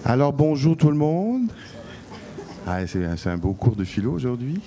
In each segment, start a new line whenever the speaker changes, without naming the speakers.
Alors bonjour tout le monde. C'est un beau cours de philo aujourd'hui.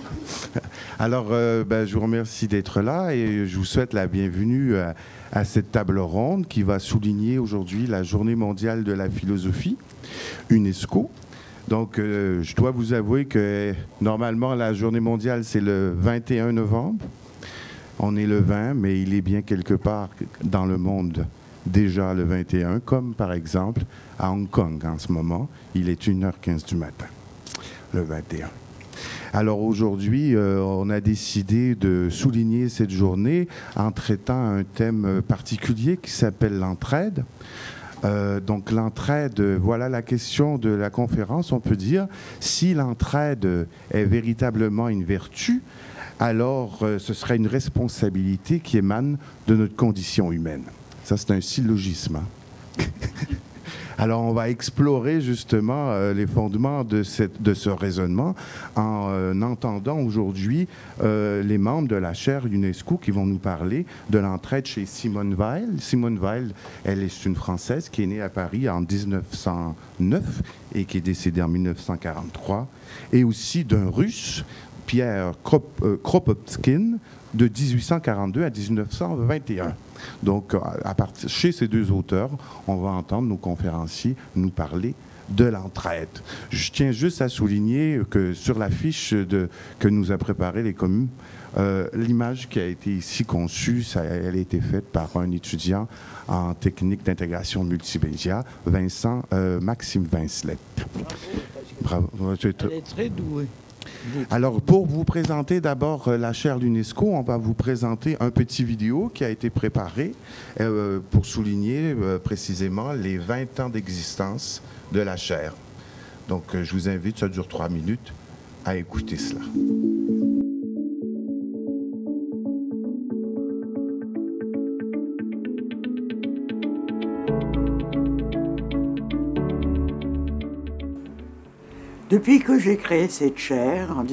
Alors je vous remercie d'être là et je vous souhaite la bienvenue à cette table ronde qui va souligner aujourd'hui la Journée mondiale de la philosophie, UNESCO. Donc je dois vous avouer que normalement la Journée mondiale c'est le 21 novembre. On est le 20, mais il est bien quelque part dans le monde déjà le 21, comme par exemple à Hong Kong en ce moment. Il est 1h15 du matin, le 21. Alors aujourd'hui, on a décidé de souligner cette journée en traitant un thème particulier qui s'appelle l'entraide. Donc l'entraide, voilà la question de la conférence. On peut dire, si l'entraide est véritablement une vertu, alors ce serait une responsabilité qui émane de notre condition humaine. Ça, c'est un syllogisme. Hein? Alors, on va explorer justement les fondements de ce raisonnement en entendant aujourd'hui les membres de la chaire UNESCO qui vont nous parler de l'entraide chez Simone Weil. Simone Weil, elle est une Française qui est née à Paris en 1909 et qui est décédée en 1943, et aussi d'un Russe, Pierre Kropotkin, de 1842 à 1921. Donc, chez ces deux auteurs, on va entendre nos conférenciers nous parler de l'entraide. Je tiens juste à souligner que sur la fiche que nous a préparée les communes, l'image qui a été ici conçue, elle a été faite par un étudiant en technique d'intégration multimédia, Maxime Vincelette. Bravo. Elle est très douée. Alors, pour vous présenter d'abord la chaire l'UNESCO, on va vous présenter un petit vidéo qui a été préparé pour souligner précisément les 20 ans d'existence de la chaire. Donc, je vous invite, ça dure 3 minutes, à écouter cela.
Depuis que j'ai créé cette chaire en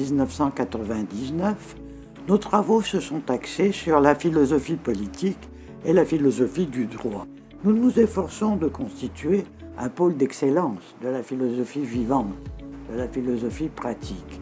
1999, nos travaux se sont axés sur la philosophie politique et la philosophie du droit. Nous nous efforçons de constituer un pôle d'excellence de la philosophie vivante, de la philosophie pratique.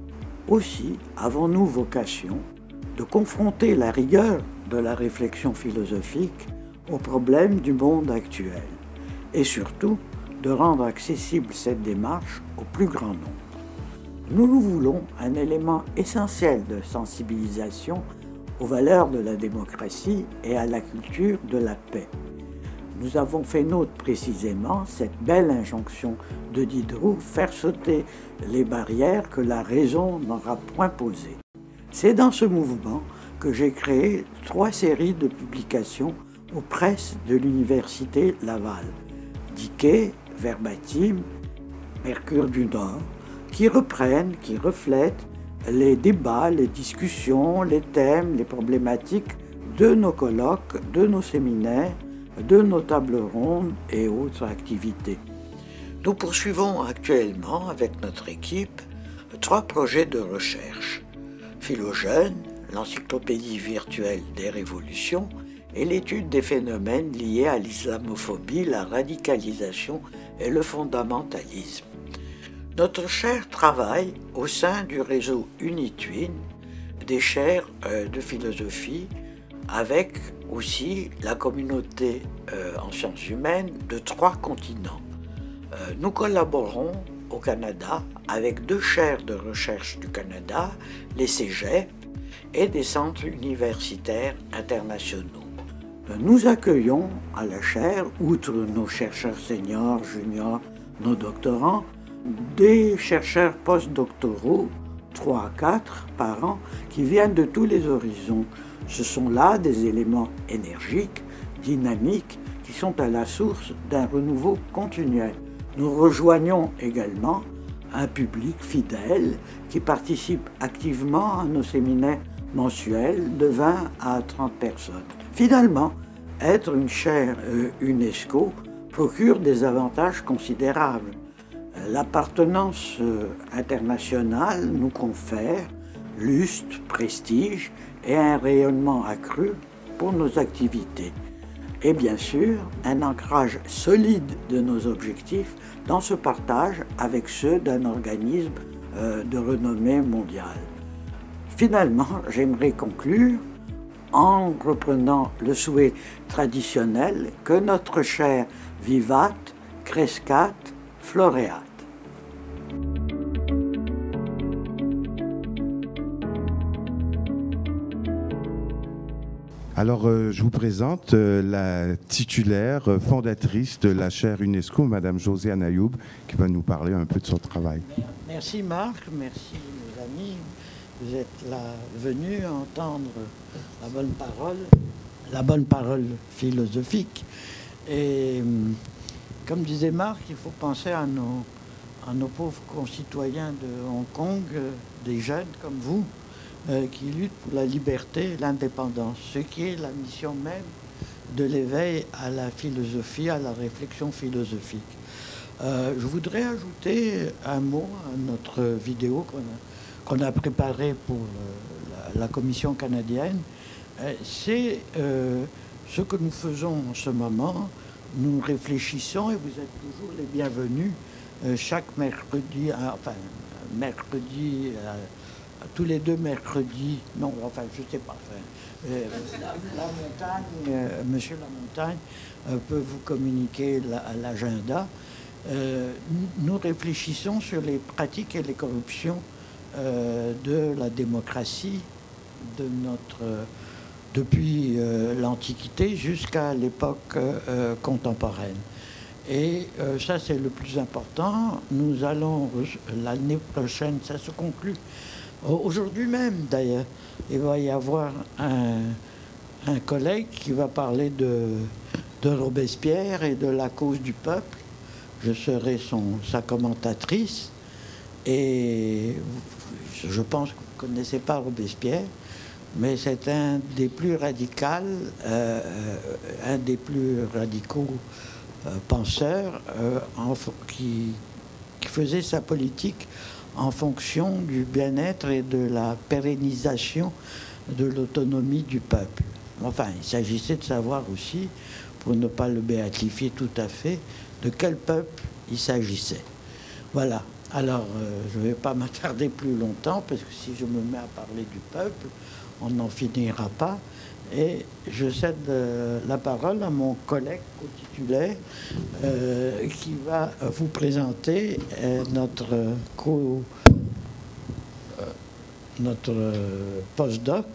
Aussi avons-nous vocation de confronter la rigueur de la réflexion philosophique aux problèmes du monde actuel et surtout de rendre accessible cette démarche au plus grand nombre. Nous voulons un élément essentiel de sensibilisation aux valeurs de la démocratie et à la culture de la paix. Nous avons fait nôtre précisément cette belle injonction de Diderot, faire sauter les barrières que la raison n'aura point posées. C'est dans ce mouvement que j'ai créé 3 séries de publications aux presses de l'Université Laval, Diquet, Verbatim, Mercure du Nord, qui reprennent, qui reflètent les débats, les discussions, les thèmes, les problématiques de nos colloques, de nos séminaires, de nos tables rondes et autres activités. Nous poursuivons actuellement avec notre équipe 3 projets de recherche. Philogène, l'encyclopédie virtuelle des révolutions, et l'étude des phénomènes liés à l'islamophobie, la radicalisation et le fondamentalisme. Notre chaire travaille au sein du réseau UniTwin, des chaires de philosophie, avec aussi la communauté en sciences humaines de 3 continents. Nous collaborons au Canada avec 2 chaires de recherche du Canada, les cégeps et des centres universitaires internationaux. Nous accueillons à la chaire, outre nos chercheurs seniors, juniors, nos doctorants, des chercheurs postdoctoraux, 3 à 4 par an, qui viennent de tous les horizons. Ce sont là des éléments énergiques, dynamiques, qui sont à la source d'un renouveau continuel. Nous rejoignons également un public fidèle qui participe activement à nos séminaires mensuels de 20 à 30 personnes. Finalement, être une chaire UNESCO procure des avantages considérables. L'appartenance internationale nous confère lustre, prestige et un rayonnement accru pour nos activités. et bien sûr un ancrage solide de nos objectifs dans ce partage avec ceux d'un organisme de renommée mondiale. Finalement, j'aimerais conclure en reprenant le souhait traditionnel que notre chair vivat, crescat, floreat.
Alors, je vous présente la titulaire fondatrice de la chaire UNESCO, Madame Josiane Ayoub, qui va nous parler un peu de son travail.
Merci Marc, merci mes amis. Vous êtes là venus entendre la bonne parole philosophique. Et comme disait Marc, il faut penser à nos pauvres concitoyens de Hong Kong, des jeunes comme vous, qui luttent pour la liberté et l'indépendance, ce qui est la mission même de l'éveil à la philosophie, à la réflexion philosophique. Je voudrais ajouter un mot à notre vidéo qu'on a préparée pour la Commission canadienne. C'est ce que nous faisons en ce moment. Nous réfléchissons, et vous êtes toujours les bienvenus, chaque mercredi, tous les 2 mercredis, non, enfin, je ne sais pas. La Montagne, Monsieur La Montagne peut vous communiquer l'agenda. Nous réfléchissons sur les pratiques et les corruptions de la démocratie depuis l'Antiquité jusqu'à l'époque contemporaine. Et ça, c'est le plus important. Nous allons, l'année prochaine, ça se conclut. Aujourd'hui même, d'ailleurs, il va y avoir un collègue qui va parler de Robespierre et de la cause du peuple. Je serai sa commentatrice. Et je pense que vous ne connaissez pas Robespierre, mais c'est un des plus radicaux penseurs qui faisait sa politique en fonction du bien-être et de la pérennisation de l'autonomie du peuple. Enfin, il s'agissait de savoir aussi, pour ne pas le béatifier tout à fait, de quel peuple il s'agissait. Voilà. Alors, je ne vais pas m'attarder plus longtemps, parce que si je me mets à parler du peuple, on n'en finira pas. Et je cède la parole à mon collègue co-titulaire qui va vous présenter notre postdoc,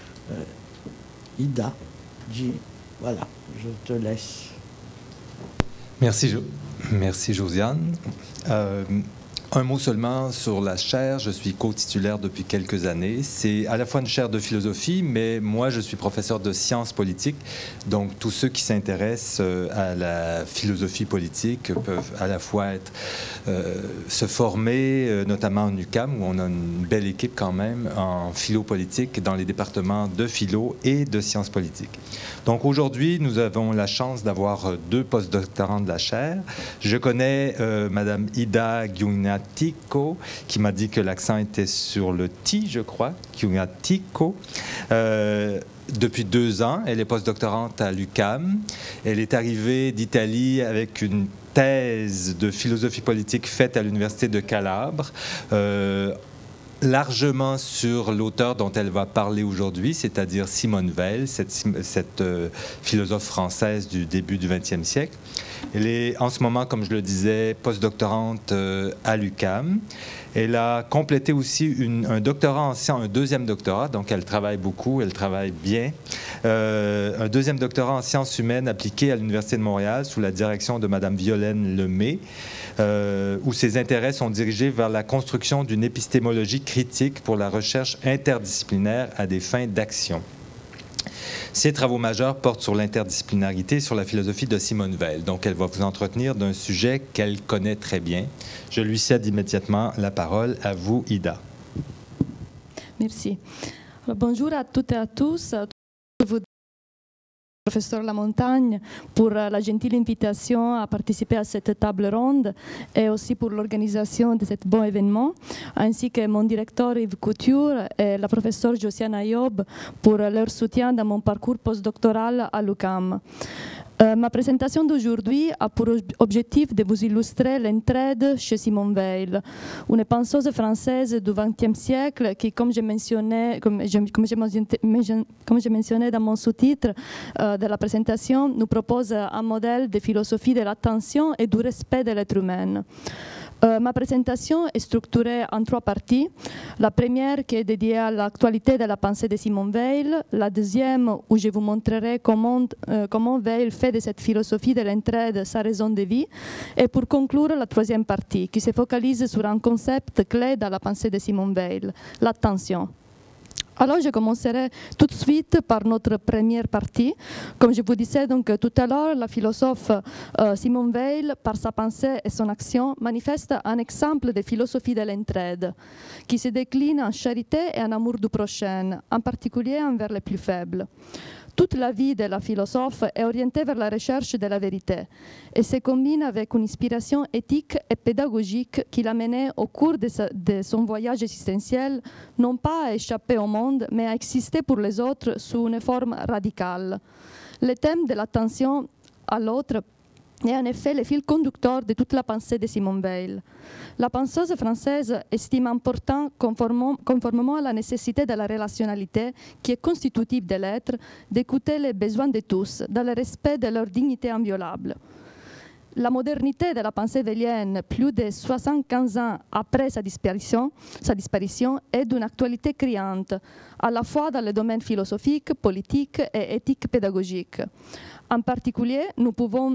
Ida. Voilà, je te laisse.
Merci Josiane. Un mot seulement sur la chaire. Je suis co-titulaire depuis quelques années. C'est à la fois une chaire de philosophie, mais moi, je suis professeur de sciences politiques. Donc, tous ceux qui s'intéressent à la philosophie politique peuvent à la fois se former, notamment en UQAM, où on a une belle équipe quand même, en philo-politique, dans les départements de philo et de sciences politiques. Donc, aujourd'hui, nous avons la chance d'avoir 2 postdoctorants de la chaire. Je connais Madame Ida Giugnatico, qui m'a dit que l'accent était sur le « ti », je crois, Giugnatico. Depuis 2 ans, elle est postdoctorante à l'UQAM. Elle est arrivée d'Italie avec une thèse de philosophie politique faite à l'Université de Calabre, largement sur l'auteur dont elle va parler aujourd'hui, c'est-à-dire Simone Weil, cette philosophe française du début du XXe siècle. Elle est en ce moment, comme je le disais, postdoctorante à l'UQAM. Elle a complété aussi un doctorat en sciences, un 2e doctorat, donc elle travaille beaucoup, elle travaille bien. Un 2e doctorat en sciences humaines appliquées à l'Université de Montréal sous la direction de Mme Violaine Lemay, où ses intérêts sont dirigés vers la construction d'une épistémologie critique pour la recherche interdisciplinaire à des fins d'action. Ses travaux majeurs portent sur l'interdisciplinarité et sur la philosophie de Simone Weil. Donc, elle va vous entretenir d'un sujet qu'elle connaît très bien. Je lui cède immédiatement la parole. À vous, Ida.
Merci. Alors, bonjour à toutes et à tous. Professeur Lamontagne pour la gentille invitation à participer à cette table ronde et aussi pour l'organisation de cet bon événement, ainsi que mon directeur Yves Couture et la professeure Josiane Ayoub pour leur soutien dans mon parcours postdoctoral à l'UQAM. Ma présentation d'aujourd'hui a pour objectif de vous illustrer l'entraide chez Simone Weil, une penseuse française du XXe siècle qui, comme j'ai mentionné dans mon sous-titre de la présentation, nous propose un modèle de philosophie de l'attention et du respect de l'être humain. Ma présentation est structurée en 3 parties. La première qui est dédiée à l'actualité de la pensée de Simone Weil. La deuxième où je vous montrerai comment Weil fait de cette philosophie de l'entraide sa raison de vie. Et pour conclure, la 3e partie qui se focalise sur un concept clé dans la pensée de Simone Weil, l'attention. Alors, je commencerai tout de suite par notre première partie. Comme je vous disais donc tout à l'heure, la philosophe Simone Weil, par sa pensée et son action, manifeste un exemple de philosophie de l'entraide, qui se décline en charité et en amour du prochain, en particulier envers les plus faibles. Toute la vie de la philosophe est orientée vers la recherche de la vérité et se combine avec une inspiration éthique et pédagogique qui l'a menée au cours de son voyage existentiel, non pas à échapper au monde, mais à exister pour les autres sous une forme radicale. Le thème de l'attention à l'autre est en effet le fil conducteur de toute la pensée de Simone Weil. La penseuse française estime important, conformément à la nécessité de la relationnalité qui est constitutive de l'être, d'écouter les besoins de tous, dans le respect de leur dignité inviolable. La modernité de la pensée weilienne, plus de 75 ans après sa disparition est d'une actualité criante, à la fois dans le domaine philosophique, politique et éthique pédagogique. En particulier, nous pouvons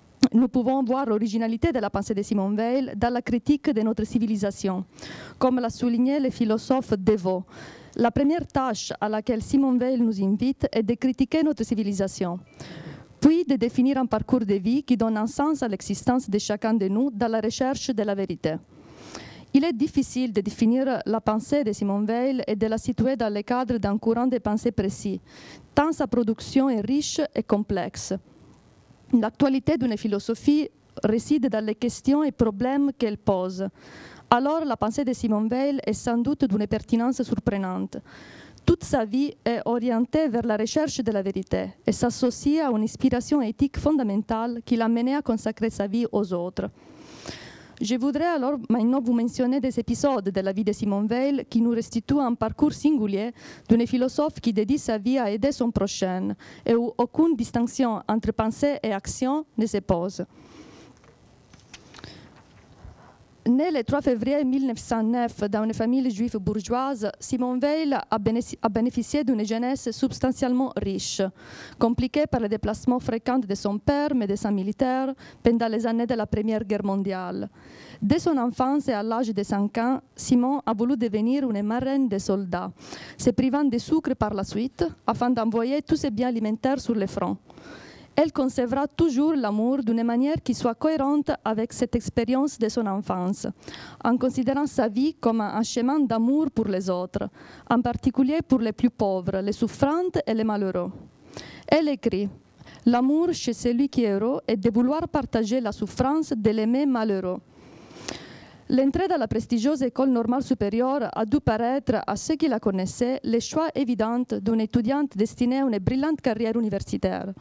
voir l'originalité de la pensée de Simone Weil dans la critique de notre civilisation, comme l'a souligné le philosophe Devaux. La première tâche à laquelle Simone Weil nous invite est de critiquer notre civilisation, puis de définir un parcours de vie qui donne un sens à l'existence de chacun de nous dans la recherche de la vérité. Il est difficile de définir la pensée de Simone Weil et de la situer dans le cadre d'un courant de pensée précis, tant sa production est riche et complexe. L'actualité d'une philosophie réside dans les questions et problèmes qu'elle pose. Alors, la pensée de Simone Weil est sans doute d'une pertinence surprenante. Toute sa vie est orientée vers la recherche de la vérité et s'associe à une inspiration éthique fondamentale qui l'a menée à consacrer sa vie aux autres. Je voudrais alors maintenant vous mentionner des épisodes de la vie de Simone Weil qui nous restituent un parcours singulier d'une philosophe qui dédie sa vie à aider son prochain et où aucune distinction entre pensée et action ne se pose. Née le 3 février 1909 dans une famille juive bourgeoise, Simone Weil a bénéficié d'une jeunesse substantiellement riche, compliquée par les déplacements fréquents de son père, médecin militaire, pendant les années de la Première Guerre mondiale. Dès son enfance et à l'âge de 5 ans, Simone a voulu devenir une marraine des soldats, se privant de sucre par la suite, afin d'envoyer tous ses biens alimentaires sur le front. Elle concevra toujours l'amour d'une manière qui soit cohérente avec cette expérience de son enfance, en considérant sa vie comme un chemin d'amour pour les autres, en particulier pour les plus pauvres, les souffrantes et les malheureux. Elle écrit « L'amour chez celui qui est heureux est de vouloir partager la souffrance de l'aimer malheureux. » L'entrée dans la prestigieuse école normale supérieure a dû paraître à ceux qui la connaissaient le choix évident d'une étudiante destinée à une brillante carrière universitaire.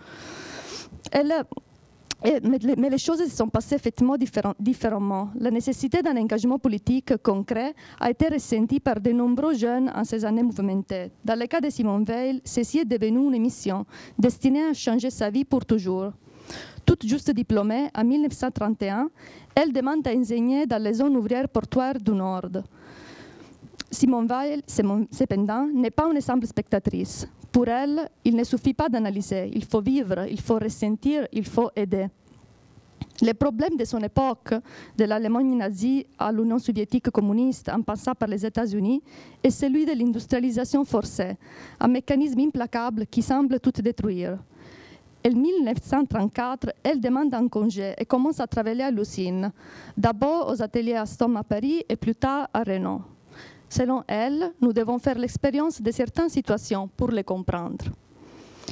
Mais les choses se sont passées effectivement différemment. La nécessité d'un engagement politique concret a été ressentie par de nombreux jeunes en ces années mouvementées. Dans le cas de Simone Weil, ceci est devenu une mission destinée à changer sa vie pour toujours. Toute juste diplômée, en 1931, elle demande à enseigner dans les zones ouvrières portuaires du Nord. Simone Weil, cependant, n'est pas une simple spectatrice. Pour elle, il ne suffit pas d'analyser, il faut vivre, il faut ressentir, il faut aider. Les problèmes de son époque, de l'Allemagne nazie à l'Union soviétique communiste en passant par les États-Unis, est celui de l'industrialisation forcée, un mécanisme implacable qui semble tout détruire. En 1934, elle demande un congé et commence à travailler à l'usine, d'abord aux ateliers Alstom à Paris et plus tard à Renault. Selon elle, nous devons faire l'expérience de certaines situations pour les comprendre.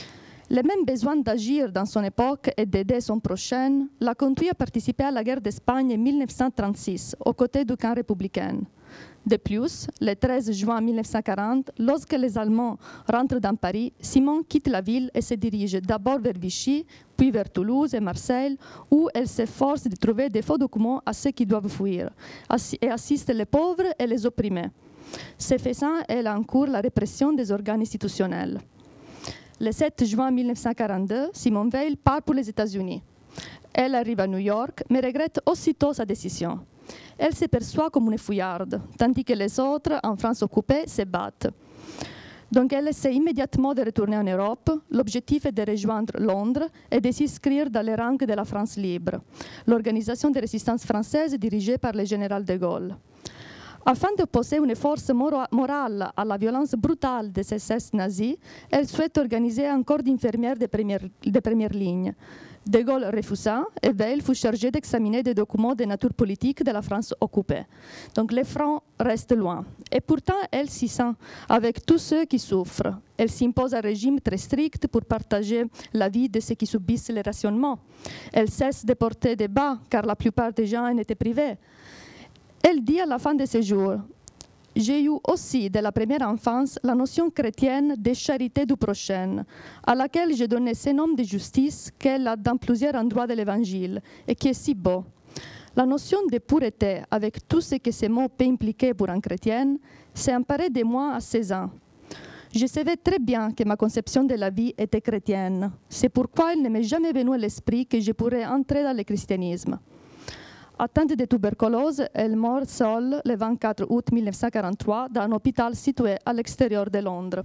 Le même besoin d'agir dans son époque et d'aider son prochain l'a conduit à participer à la guerre d'Espagne en 1936, aux côtés du camp républicain. De plus, le 13 juin 1940, lorsque les Allemands rentrent dans Paris, Simone quitte la ville et se dirige d'abord vers Vichy, puis vers Toulouse et Marseille, où elle s'efforce de trouver des faux documents à ceux qui doivent fuir, et assiste les pauvres et les opprimés. Ce faisant, elle encourt la répression des organes institutionnels. Le 7 juin 1942, Simone Veil part pour les États-Unis. Elle arrive à New York, mais regrette aussitôt sa décision. Elle se perçoit comme une fouillarde, tandis que les autres, en France occupée, se battent. Donc elle essaie immédiatement de retourner en Europe. L'objectif est de rejoindre Londres et de s'inscrire dans les rangs de la France libre, l'organisation de résistance française dirigée par le général de Gaulle. Afin d'opposer une force morale à la violence brutale des SS nazis, elle souhaite organiser un corps d'infirmières de première ligne. De Gaulle refusa et Veil fut chargé d'examiner des documents de nature politique de la France occupée. Donc le front reste loin. Et pourtant, elle s'y sent avec tous ceux qui souffrent. Elle s'impose un régime très strict pour partager la vie de ceux qui subissent les rationnements. Elle cesse de porter des bas car la plupart des gens en étaient privés. Elle dit à la fin de ses jours: « J'ai eu aussi, dès la première enfance, la notion chrétienne de charité du prochain, à laquelle j'ai donné ce nom de justice qu'elle a dans plusieurs endroits de l'Évangile, et qui est si beau. La notion de pureté, avec tout ce que ces mots peuvent impliquer pour un chrétien, s'est emparée de moi à 16 ans. Je savais très bien que ma conception de la vie était chrétienne. C'est pourquoi il ne m'est jamais venu à l'esprit que je pourrais entrer dans le christianisme. » Atteinte de tuberculose, elle meurt seule le 24 août 1943 dans un hôpital situé à l'extérieur de Londres.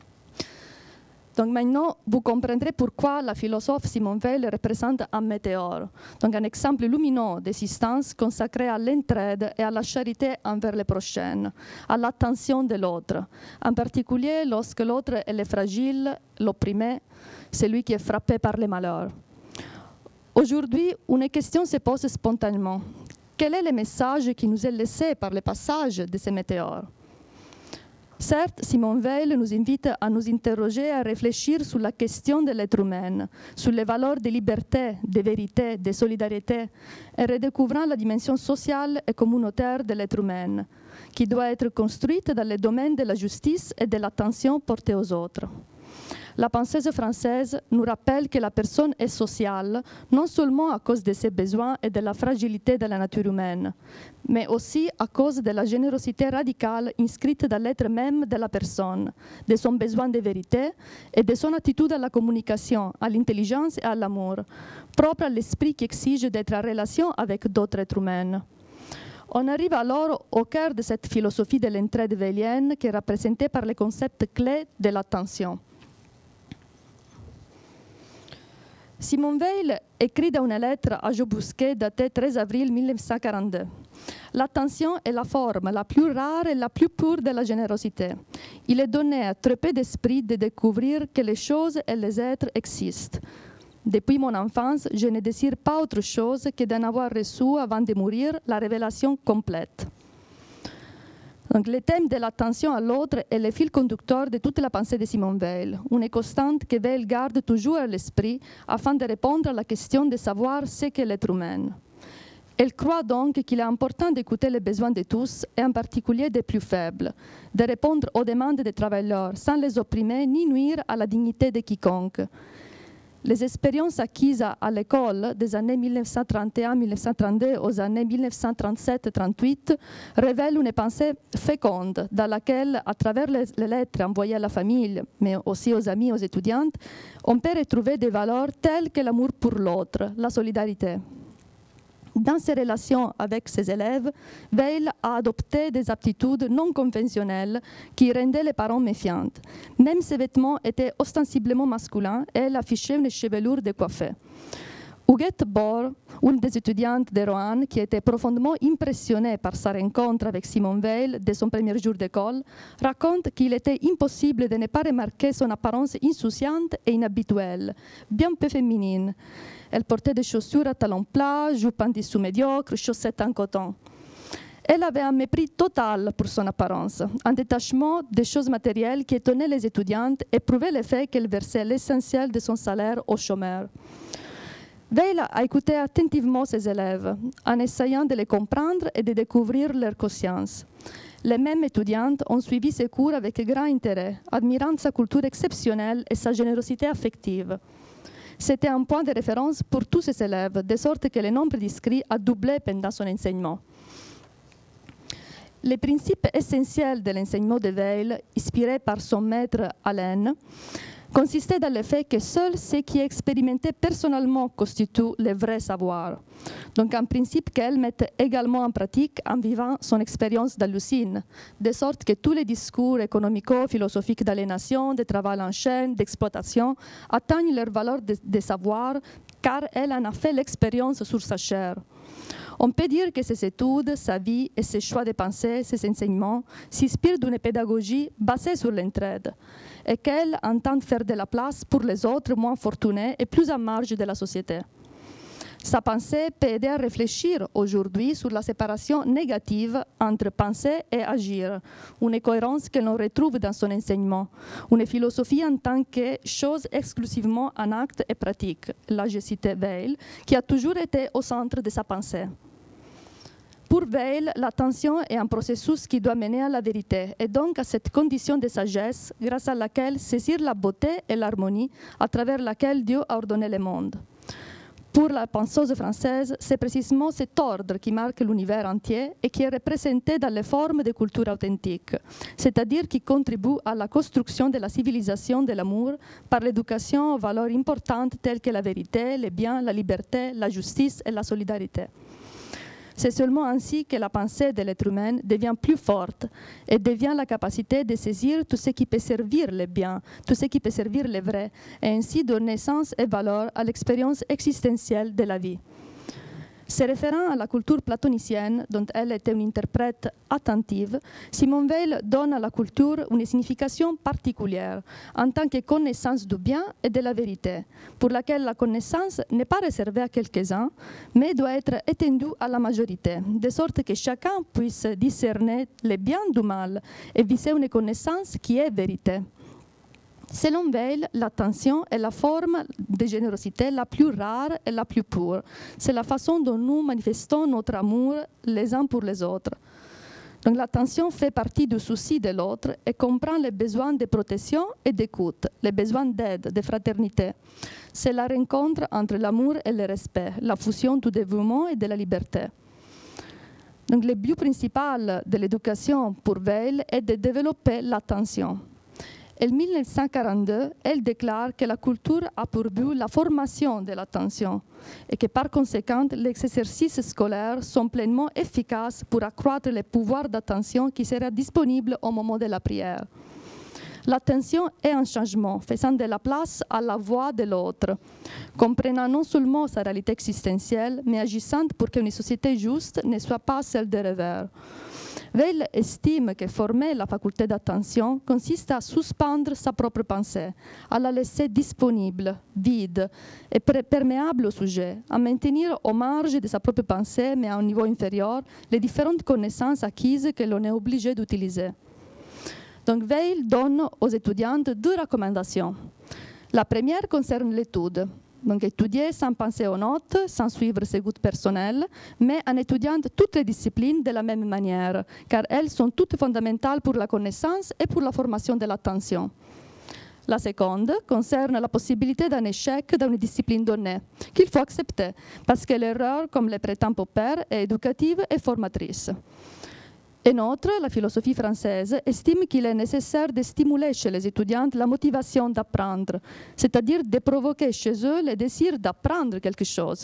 Donc maintenant, vous comprendrez pourquoi la philosophe Simone Veil représente un météore, donc un exemple lumineux d'existence consacré à l'entraide et à la charité envers les prochains, à l'attention de l'autre, en particulier lorsque l'autre est le fragile, l'opprimé, celui qui est frappé par les malheurs. Aujourd'hui, une question se pose spontanément. Quel est le message qui nous est laissé par le passage de ces météores? Certes, Simone Veil nous invite à nous interroger et à réfléchir sur la question de l'être humain, sur les valeurs de liberté, de vérité, de solidarité, et redécouvrant la dimension sociale et communautaire de l'être humain, qui doit être construite dans le domaine de la justice et de l'attention portée aux autres. La penseuse française nous rappelle que la personne est sociale, non seulement à cause de ses besoins et de la fragilité de la nature humaine, mais aussi à cause de la générosité radicale inscrite dans l'être même de la personne, de son besoin de vérité et de son attitude à la communication, à l'intelligence et à l'amour, propre à l'esprit qui exige d'être en relation avec d'autres êtres humains. On arrive alors au cœur de cette philosophie de l'entraide veilienne qui est représentée par le concept clé de l'attention. Simone Veil écrit dans une lettre à Joe Bousquet datée 13 avril 1942. L'attention est la forme la plus rare et la plus pure de la générosité. Il est donné à très peu d'esprit de découvrir que les choses et les êtres existent. Depuis mon enfance, je ne désire pas autre chose que d'en avoir reçu avant de mourir la révélation complète. Donc, le thème de l'attention à l'autre est le fil conducteur de toute la pensée de Simone Veil, une constante que Veil garde toujours à l'esprit afin de répondre à la question de savoir ce qu'est l'être humain. Elle croit donc qu'il est important d'écouter les besoins de tous, et en particulier des plus faibles, de répondre aux demandes des travailleurs sans les opprimer ni nuire à la dignité de quiconque. Les expériences acquises à l'école des années 1931-1932 aux années 1937-38 révèlent une pensée féconde dans laquelle, à travers les lettres envoyées à la famille, mais aussi aux amis, aux étudiantes, on peut retrouver des valeurs telles que l'amour pour l'autre, la solidarité. Dans ses relations avec ses élèves, Veil a adopté des aptitudes non conventionnelles qui rendaient les parents méfiants. Même ses vêtements étaient ostensiblement masculins et elle affichait une chevelure décoiffée. Huguette Bor, une des étudiantes de Roanne, qui était profondément impressionnée par sa rencontre avec Simone Veil dès son premier jour d'école, raconte qu'il était impossible de ne pas remarquer son apparence insouciante et inhabituelle, bien peu féminine. Elle portait des chaussures à talons plats, jupes en dessous médiocres, chaussettes en coton. Elle avait un mépris total pour son apparence, un détachement des choses matérielles qui étonnait les étudiantes et prouvait le fait qu'elle versait l'essentiel de son salaire aux chômeurs. Weil a écouté attentivement ses élèves, en essayant de les comprendre et de découvrir leur conscience. Les mêmes étudiantes ont suivi ses cours avec grand intérêt, admirant sa culture exceptionnelle et sa générosité affective. C'était un point de référence pour tous ses élèves, de sorte que le nombre d'inscrits a doublé pendant son enseignement. Les principes essentiels de l'enseignement de Weil, inspiré par son maître Allen, consistait dans le fait que seul ce qui est expérimenté personnellement constitue le vrai savoir. Donc un principe qu'elle met également en pratique en vivant son expérience d'hallucine, de sorte que tous les discours économico-philosophiques d'aliénation, de travail en chaîne, d'exploitation, atteignent leur valeur de savoir, car elle en a fait l'expérience sur sa chair. On peut dire que ses études, sa vie et ses choix de pensée, ses enseignements, s'inspirent d'une pédagogie basée sur l'entraide et qu'elle entend faire de la place pour les autres moins fortunés et plus en marge de la société. Sa pensée peut aider à réfléchir aujourd'hui sur la séparation négative entre penser et agir, une cohérence que l'on retrouve dans son enseignement, une philosophie en tant que chose exclusivement en acte et pratique, là je citais Weil, qui a toujours été au centre de sa pensée. Pour Weil, l'attention est un processus qui doit mener à la vérité et donc à cette condition de sagesse grâce à laquelle saisir la beauté et l'harmonie à travers laquelle Dieu a ordonné le monde. Pour la penseuse française, c'est précisément cet ordre qui marque l'univers entier et qui est représenté dans les formes de culture authentique, c'est-à-dire qui contribue à la construction de la civilisation de l'amour par l'éducation aux valeurs importantes telles que la vérité, le bien, la liberté, la justice et la solidarité. C'est seulement ainsi que la pensée de l'être humain devient plus forte et devient la capacité de saisir tout ce qui peut servir le bien, tout ce qui peut servir le vrai, et ainsi donner sens et valeur à l'expérience existentielle de la vie. Se référant à la culture platonicienne, dont elle était une interprète attentive, Simone Weil donne à la culture une signification particulière en tant que connaissance du bien et de la vérité, pour laquelle la connaissance n'est pas réservée à quelques-uns, mais doit être étendue à la majorité, de sorte que chacun puisse discerner le bien du mal et viser une connaissance qui est vérité. Selon Weil, l'attention est la forme de générosité la plus rare et la plus pure. C'est la façon dont nous manifestons notre amour les uns pour les autres. Donc l'attention fait partie du souci de l'autre et comprend les besoins de protection et d'écoute, les besoins d'aide, de fraternité. C'est la rencontre entre l'amour et le respect, la fusion du dévouement et de la liberté. Donc le but principal de l'éducation pour Weil est de développer l'attention. En 1942, elle déclare que la culture a pour but la formation de l'attention et que par conséquent, les exercices scolaires sont pleinement efficaces pour accroître le pouvoir d'attention qui sera disponible au moment de la prière. L'attention est un changement, faisant de la place à la voix de l'autre, comprenant non seulement sa réalité existentielle, mais agissant pour qu'une société juste ne soit pas celle de revers. Weil estime que former la faculté d'attention consiste à suspendre sa propre pensée, à la laisser disponible, vide et perméable au sujet, à maintenir aux marges de sa propre pensée, mais à un niveau inférieur, les différentes connaissances acquises que l'on est obligé d'utiliser. Donc Weil donne aux étudiantes deux recommandations. La première concerne l'étude. Donc étudier sans penser aux notes, sans suivre ses goûts personnels, mais en étudiant toutes les disciplines de la même manière, car elles sont toutes fondamentales pour la connaissance et pour la formation de l'attention. La seconde concerne la possibilité d'un échec dans une discipline donnée, qu'il faut accepter, parce que l'erreur, comme le prétend Popper, est éducative et formatrice. Et autre, la philosophie française, estime qu'il est nécessaire de stimuler chez les étudiants la motivation d'apprendre, c'est-à-dire de provoquer chez eux le désir d'apprendre quelque chose.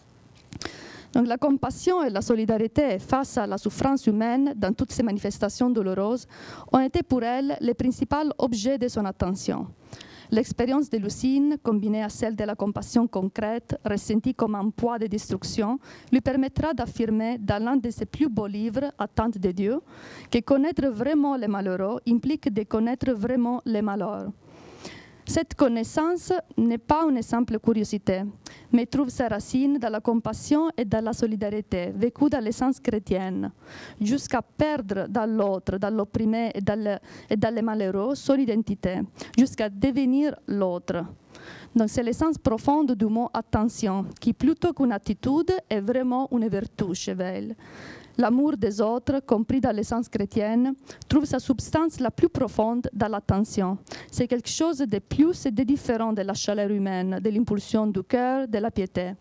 Donc, la compassion et la solidarité face à la souffrance humaine dans toutes ces manifestations douloureuses ont été pour elle les principaux objets de son attention. L'expérience de Lucine, combinée à celle de la compassion concrète, ressentie comme un poids de destruction, lui permettra d'affirmer dans l'un de ses plus beaux livres, Attente de Dieu, que connaître vraiment les malheureux implique de connaître vraiment les malheurs. Cette connaissance n'est pas une simple curiosité, mais trouve sa racine dans la compassion et dans la solidarité, vécue dans l'essence chrétienne, jusqu'à perdre dans l'autre, dans l'opprimé et dans les malheureux son identité, jusqu'à devenir l'autre. Donc c'est l'essence profonde du mot attention, qui plutôt qu'une attitude est vraiment une vertu chez Weil. L'amour des autres, compris dans l'essence chrétienne, trouve sa substance la plus profonde dans l'attention. C'est quelque chose de plus et de différent de la chaleur humaine, de l'impulsion du cœur, de la piété.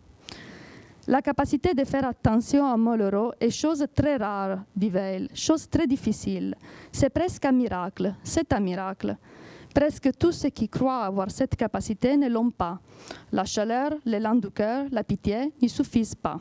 La capacité de faire attention à malheureux est chose très rare, dit Weil, chose très difficile. C'est presque un miracle, c'est un miracle. Presque tous ceux qui croient avoir cette capacité ne l'ont pas. La chaleur, l'élan du cœur, la pitié n'y suffisent pas.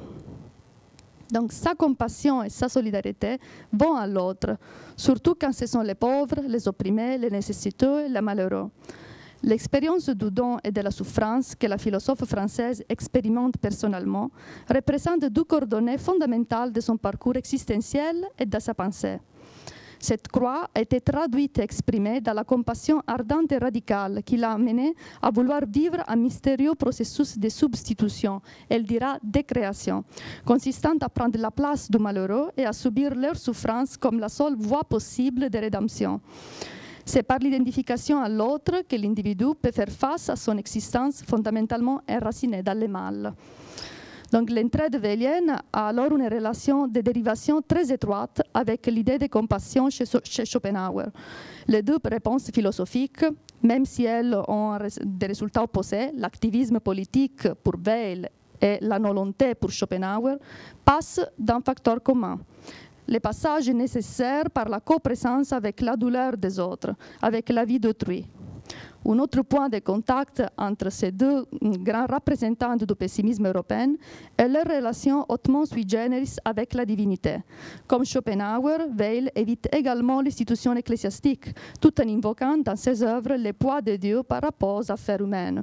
Donc sa compassion et sa solidarité vont à l'autre, surtout quand ce sont les pauvres, les opprimés, les nécessiteux, les malheureux. L'expérience du don et de la souffrance que la philosophe française expérimente personnellement représente deux coordonnées fondamentales de son parcours existentiel et de sa pensée. Cette croix a été traduite et exprimée dans la compassion ardente et radicale qui l'a amenée à vouloir vivre un mystérieux processus de substitution, elle dira décréation, consistant à prendre la place du malheureux et à subir leur souffrance comme la seule voie possible de rédemption. C'est par l'identification à l'autre que l'individu peut faire face à son existence fondamentalement enracinée dans le mal. Donc l'entraide weilienne a alors une relation de dérivation très étroite avec l'idée de compassion chez Schopenhauer. Les deux réponses philosophiques, même si elles ont des résultats opposés, l'activisme politique pour Weil et la non-volonté pour Schopenhauer, passent d'un facteur commun. Le passage nécessaire par la coprésence avec la douleur des autres, avec la vie d'autrui. Un autre point de contact entre ces deux grands représentants du pessimisme européen est leur relation hautement sui generis avec la divinité. Comme Schopenhauer, Weil évite également l'institution ecclésiastique, tout en invoquant dans ses œuvres le poids de Dieu par rapport aux affaires humaines.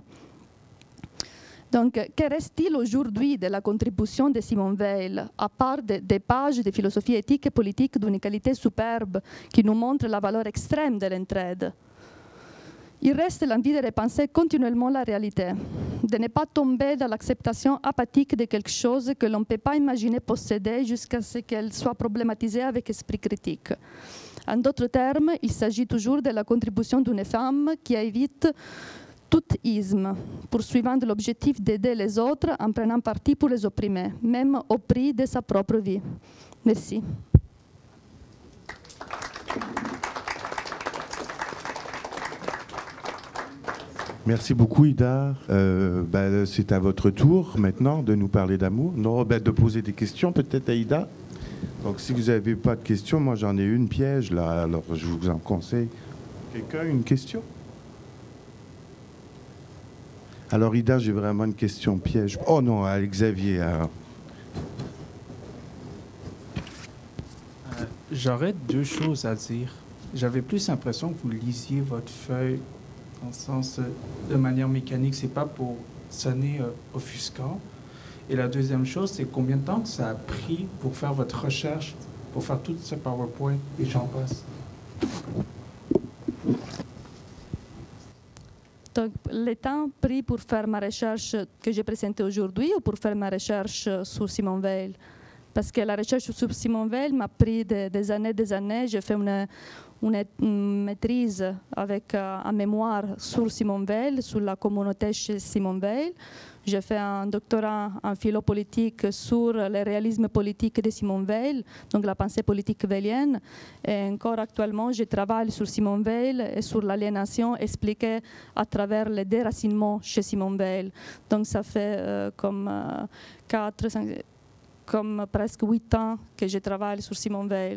Donc, que reste-t-il aujourd'hui de la contribution de Simone Weil, à part des pages de philosophie éthique et politique d'une qualité superbe qui nous montrent la valeur extrême de l'entraide? Il reste l'envie de repenser continuellement la réalité, de ne pas tomber dans l'acceptation apathique de quelque chose que l'on ne peut pas imaginer posséder jusqu'à ce qu'elle soit problématisée avec esprit critique. En d'autres termes, il s'agit toujours de la contribution d'une femme qui évite tout isme, poursuivant l'objectif d'aider les autres en prenant parti pour les opprimer, même au prix de sa propre vie. Merci.
Merci beaucoup, Ida. C'est à votre tour maintenant de nous parler d'amour. Non, de poser des questions peut-être à Ida. Donc, si vous n'avez pas de questions, moi j'en ai une piège là, alors je vous en conseille. Quelqu'un, une question? Alors, Ida, j'ai vraiment une question piège. Oh non, à Xavier. Alors.
J'aurais deux choses à dire. J'avais plus l'impression que vous lisiez votre feuille dans le sens de manière mécanique, c'est pas pour sonner offusquant. Et la deuxième chose, c'est combien de temps que ça a pris pour faire votre recherche, pour faire tout ce PowerPoint et j'en passe.
Donc, le temps pris pour faire ma recherche que j'ai présentée aujourd'hui ou pour faire ma recherche sur Simone Weil? Parce que la recherche sur Simone Weil m'a pris des années. J'ai fait une maîtrise avec un mémoire sur Simone Weil, sur la communauté chez Simone Weil. J'ai fait un doctorat en philo politique sur le réalisme politique de Simone Weil, donc la pensée politique weilienne. Et encore actuellement, je travaille sur Simone Weil et sur l'aliénation expliquée à travers le déracinement chez Simone Weil. Donc ça fait comme presque 8 ans que je travaille sur Simone Weil.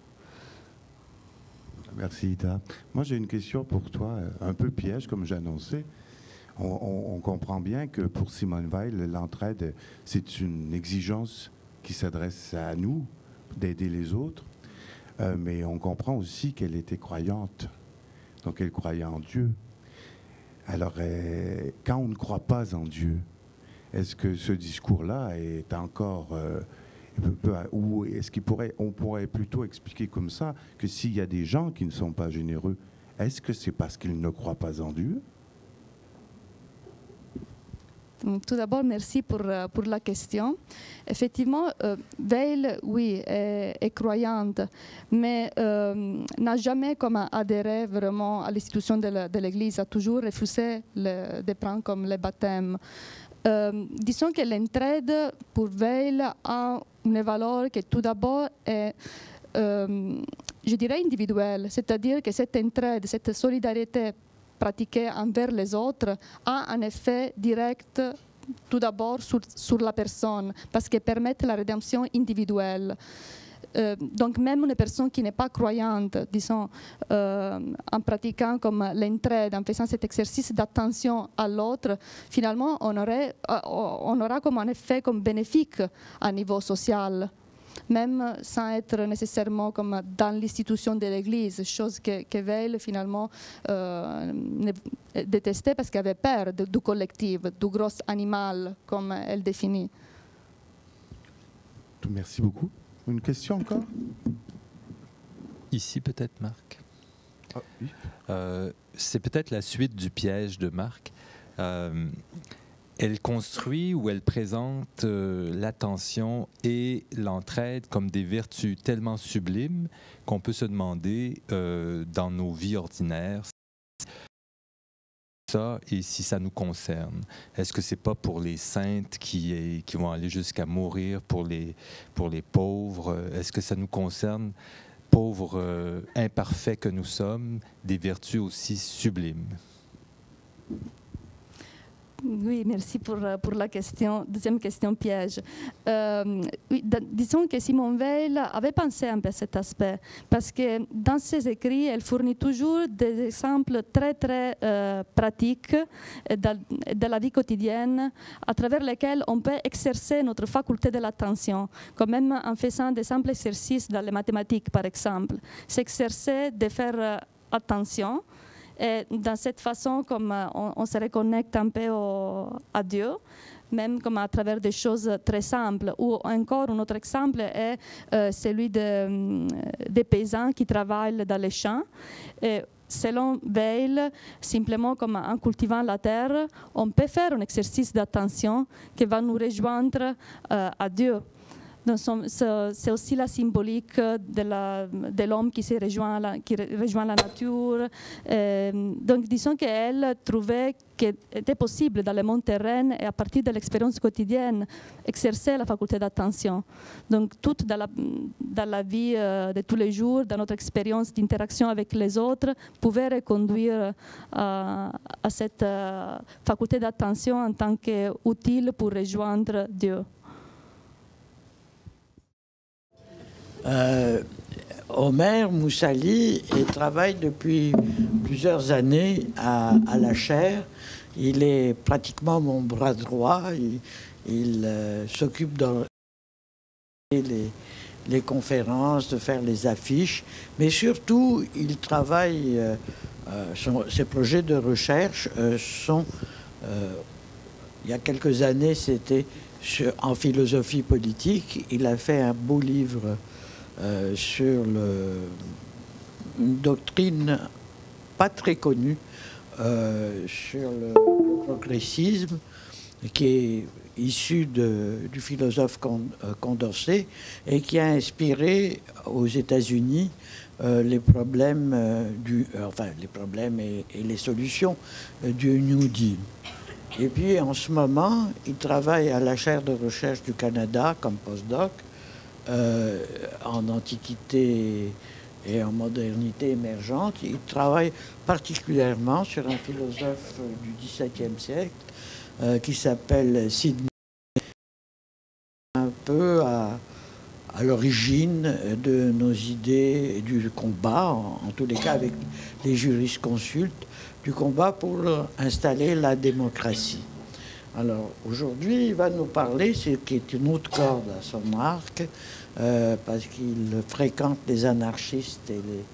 Merci, Ida. Moi, j'ai une question pour toi, un peu piège, comme j'ai annoncé. On comprend bien que pour Simone Weil, l'entraide, c'est une exigence qui s'adresse à nous, d'aider les autres. Mais on comprend aussi qu'elle était croyante. Donc, elle croyait en Dieu. Alors, quand on ne croit pas en Dieu, est-ce que ce discours-là est encore... ou est-ce on pourrait plutôt expliquer comme ça que s'il y a des gens qui ne sont pas généreux, est-ce que c'est parce qu'ils ne croient pas en Dieu?
Tout d'abord, merci pour la question. Effectivement, Veil, oui, est croyante, mais n'a jamais comme adhéré vraiment à l'institution de l'Église, a toujours refusé de prendre comme le baptême. Disons que l'entraide pour Veil a une valeur qui tout d'abord est, je dirais, individuelle, c'est-à-dire que cette entraide, cette solidarité pratiquée envers les autres a un effet direct tout d'abord sur la personne, parce qu'elle permet la rédemption individuelle. Donc même une personne qui n'est pas croyante, disons, en pratiquant comme l'entraide, en faisant cet exercice d'attention à l'autre, finalement on aura comme un effet comme bénéfique à niveau social, même sans être nécessairement comme dans l'institution de l'Église, chose que Veil finalement détestait parce qu'elle avait peur du collectif, du gros animal, comme elle définit.
Merci beaucoup. Une question encore?
Ici peut-être, Marc.
Ah, oui.
C'est peut-être la suite du piège de Marc. Elle construit ou elle présente l'attention et l'entraide comme des vertus tellement sublimes qu'on peut se demander dans nos vies ordinaires ça et si ça nous concerne. Est-ce que c'est pas pour les saintes qui vont aller jusqu'à mourir pour les pauvres? Est-ce que ça nous concerne, pauvres imparfaits que nous sommes, des vertus aussi sublimes?
Oui, merci pour la question, deuxième question piège. Oui, disons que Simone Veil avait pensé un peu à cet aspect, parce que dans ses écrits, elle fournit toujours des exemples très, très pratiques de la vie quotidienne, à travers lesquels on peut exercer notre faculté de l'attention, comme même en faisant des simples exercices dans les mathématiques, par exemple. S'exercer de faire attention. Et dans cette façon, comme on se reconnecte un peu à Dieu, même comme à travers des choses très simples. Ou encore, un autre exemple est celui des paysans qui travaillent dans les champs. Et selon Veil, simplement comme en cultivant la terre, on peut faire un exercice d'attention qui va nous rejoindre à Dieu. C'est aussi la symbolique de l'homme qui rejoint la nature. Donc, disons qu'elle trouvait qu'il était possible dans le monde terrain et à partir de l'expérience quotidienne, exercer la faculté d'attention. Donc, tout dans la vie de tous les jours, dans notre expérience d'interaction avec les autres, pouvait reconduire à cette faculté d'attention en tant qu'utile pour rejoindre Dieu.
Omer Moussali travaille depuis plusieurs années à la chaire. Il est pratiquement mon bras droit. Il s'occupe de les conférences, de faire les affiches, mais surtout il travaille, ses projets de recherche sont, il y a quelques années c'était en philosophie politique. Il a fait un beau livre sur une doctrine pas très connue sur le progressisme qui est issu du philosophe Condorcet et qui a inspiré aux États-Unis les problèmes et les solutions du New Deal. Et puis en ce moment, il travaille à la chaire de recherche du Canada comme postdoc en antiquité et en modernité émergente. Il travaille particulièrement sur un philosophe du XVIIe siècle qui s'appelle Sidney, un peu à l'origine de nos idées et du combat, en tous les cas avec les jurisconsultes, du combat pour installer la démocratie. Alors aujourd'hui, il va nous parler, ce qui est une autre corde à son arc, parce qu'il fréquente les anarchistes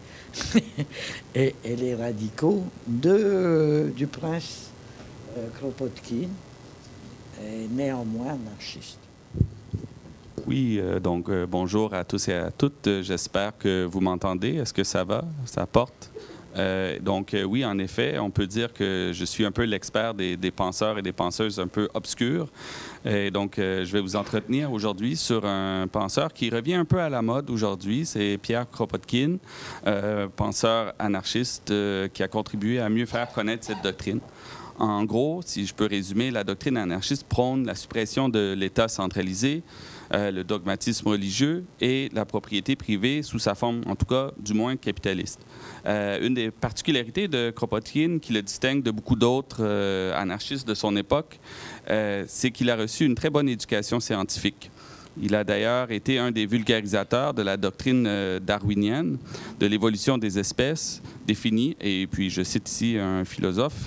et les radicaux, du prince Kropotkin, et néanmoins anarchiste.
Oui, donc bonjour à tous et à toutes. J'espère que vous m'entendez. Est-ce que ça va? Ça porte? Donc, oui, en effet, on peut dire que je suis un peu l'expert des penseurs et des penseuses un peu obscurs. Et donc, je vais vous entretenir aujourd'hui sur un penseur qui revient un peu à la mode aujourd'hui. C'est Pierre Kropotkin, penseur anarchiste qui a contribué à mieux faire connaître cette doctrine. En gros, si je peux résumer, la doctrine anarchiste prône la suppression de l'État centralisé, le dogmatisme religieux et la propriété privée sous sa forme, en tout cas, du moins capitaliste. Une des particularités de Kropotkin qui le distingue de beaucoup d'autres anarchistes de son époque, c'est qu'il a reçu une très bonne éducation scientifique. Il a d'ailleurs été un des vulgarisateurs de la doctrine darwinienne de l'évolution des espèces définie, et puis je cite ici un philosophe,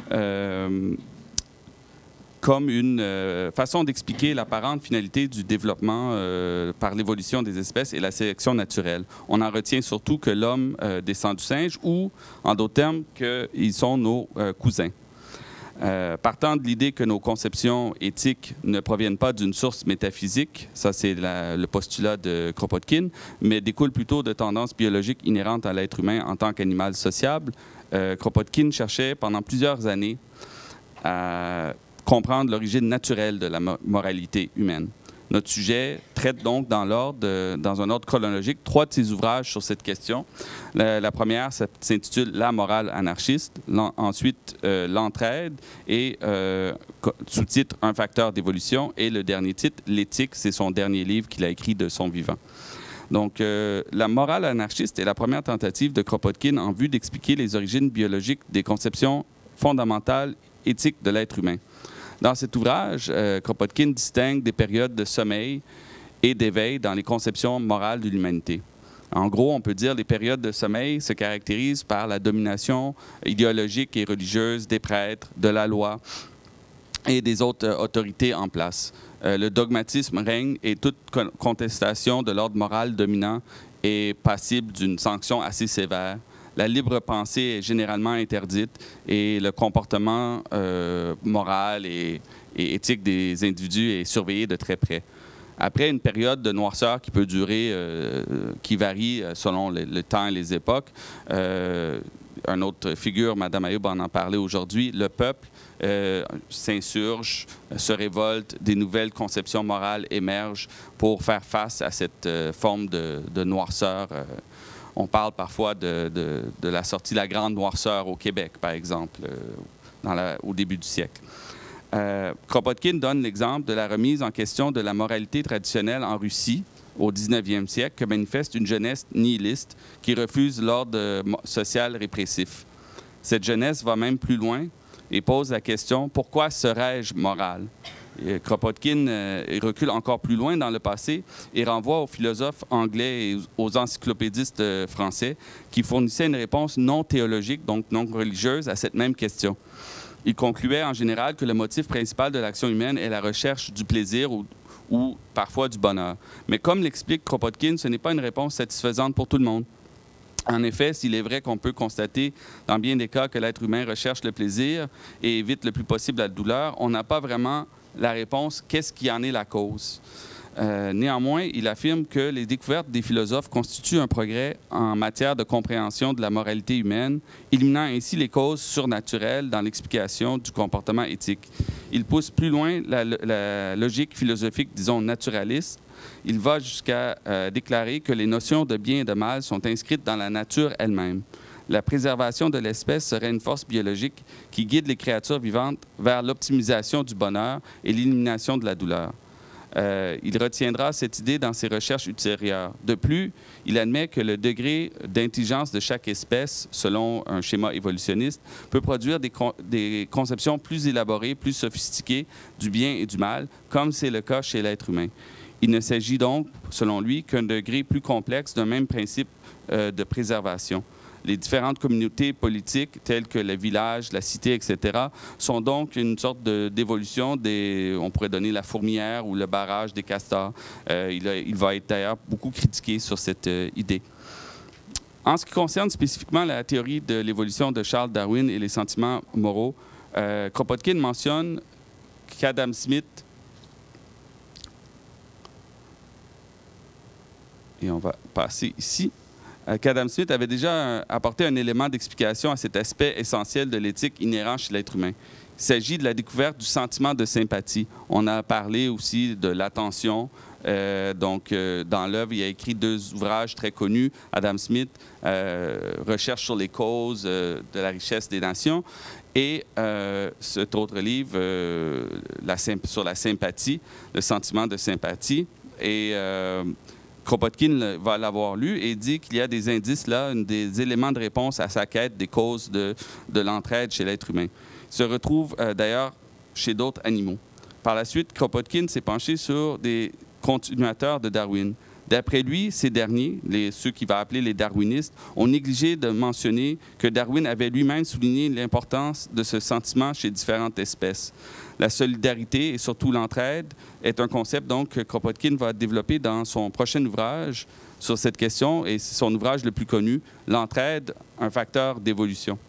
comme une façon d'expliquer l'apparente finalité du développement par l'évolution des espèces et la sélection naturelle. On en retient surtout que l'homme descend du singe ou, en d'autres termes, qu'ils sont nos cousins. Partant de l'idée que nos conceptions éthiques ne proviennent pas d'une source métaphysique, ça c'est le postulat de Kropotkin, mais découlent plutôt de tendances biologiques inhérentes à l'être humain en tant qu'animal sociable, Kropotkin cherchait pendant plusieurs années à comprendre l'origine naturelle de la moralité humaine. Notre sujet traite donc dans un ordre chronologique, 3 de ses ouvrages sur cette question. La première s'intitule « La morale anarchiste », ensuite « L'entraide » et sous-titre « Un facteur d'évolution » et le dernier titre « L'éthique », c'est son dernier livre qu'il a écrit de son vivant. Donc, la morale anarchiste est la première tentative de Kropotkin en vue d'expliquer les origines biologiques des conceptions fondamentales éthiques de l'être humain. Dans cet ouvrage, Kropotkin distingue des périodes de sommeil et d'éveil dans les conceptions morales de l'humanité. En gros, on peut dire que les périodes de sommeil se caractérisent par la domination idéologique et religieuse des prêtres, de la loi et des autres autorités en place. Le dogmatisme règne et toute contestation de l'ordre moral dominant est passible d'une sanction assez sévère. La libre pensée est généralement interdite et le comportement moral et éthique des individus est surveillé de très près. Après une période de noirceur qui peut durer, qui varie selon le temps et les époques, une autre figure, Mme Ayoub en parlait aujourd'hui, le peuple s'insurge, se révolte, des nouvelles conceptions morales émergent pour faire face à cette forme de noirceur. On parle parfois de la sortie de la Grande Noirceur au Québec, par exemple, au début du siècle. Kropotkin donne l'exemple de la remise en question de la moralité traditionnelle en Russie au 19e siècle que manifeste une jeunesse nihiliste qui refuse l'ordre social répressif. Cette jeunesse va même plus loin et pose la question « Pourquoi serais-je moral ?» Kropotkin recule encore plus loin dans le passé et renvoie aux philosophes anglais et aux encyclopédistes français qui fournissaient une réponse non théologique, donc non religieuse, à cette même question. Il concluait en général que le motif principal de l'action humaine est la recherche du plaisir ou parfois du bonheur. Mais comme l'explique Kropotkin, ce n'est pas une réponse satisfaisante pour tout le monde. En effet, s'il est vrai qu'on peut constater dans bien des cas que l'être humain recherche le plaisir et évite le plus possible la douleur, on n'a pas vraiment la réponse « qu'est-ce qui en est la cause ?» Néanmoins, il affirme que les découvertes des philosophes constituent un progrès en matière de compréhension de la moralité humaine, éliminant ainsi les causes surnaturelles dans l'explication du comportement éthique. Il pousse plus loin la logique philosophique, disons, naturaliste. Il va jusqu'à déclarer que les notions de bien et de mal sont inscrites dans la nature elle-même. La préservation de l'espèce serait une force biologique qui guide les créatures vivantes vers l'optimisation du bonheur et l'élimination de la douleur. Il retiendra cette idée dans ses recherches ultérieures. De plus, il admet que le degré d'intelligence de chaque espèce, selon un schéma évolutionniste, peut produire des conceptions plus élaborées, plus sophistiquées du bien et du mal, comme c'est le cas chez l'être humain. Il ne s'agit donc, selon lui, qu'un degré plus complexe d'un même principe de préservation. Les différentes communautés politiques, telles que le village, la cité, etc., sont donc une sorte d'évolution on pourrait donner la fourmilière ou le barrage des castors. Il va être d'ailleurs beaucoup critiqué sur cette idée. En ce qui concerne spécifiquement la théorie de l'évolution de Charles Darwin et les sentiments moraux, Kropotkin mentionne qu'Adam Smith, et on va passer ici, qu'Adam Smith avait déjà apporté un élément d'explication à cet aspect essentiel de l'éthique inhérent chez l'être humain. Il s'agit de la découverte du sentiment de sympathie. On a parlé aussi de l'attention. Dans l'œuvre, il a écrit 2 ouvrages très connus, Adam Smith, Recherche sur les causes de la richesse des nations, et cet autre livre, sur la sympathie, le sentiment de sympathie. Et Kropotkin va l'avoir lu et dit qu'il y a des indices là, des éléments de réponse à sa quête des causes de l'entraide chez l'être humain. Il se retrouve d'ailleurs chez d'autres animaux. Par la suite, Kropotkin s'est penché sur des continuateurs de Darwin. D'après lui, ces derniers, ceux qu'il va appeler les darwinistes, ont négligé de mentionner que Darwin avait lui-même souligné l'importance de ce sentiment chez différentes espèces. La solidarité et surtout l'entraide est un concept donc, que Kropotkin va développer dans son prochain ouvrage sur cette question, et c'est son ouvrage le plus connu, L'entraide, un facteur d'évolution.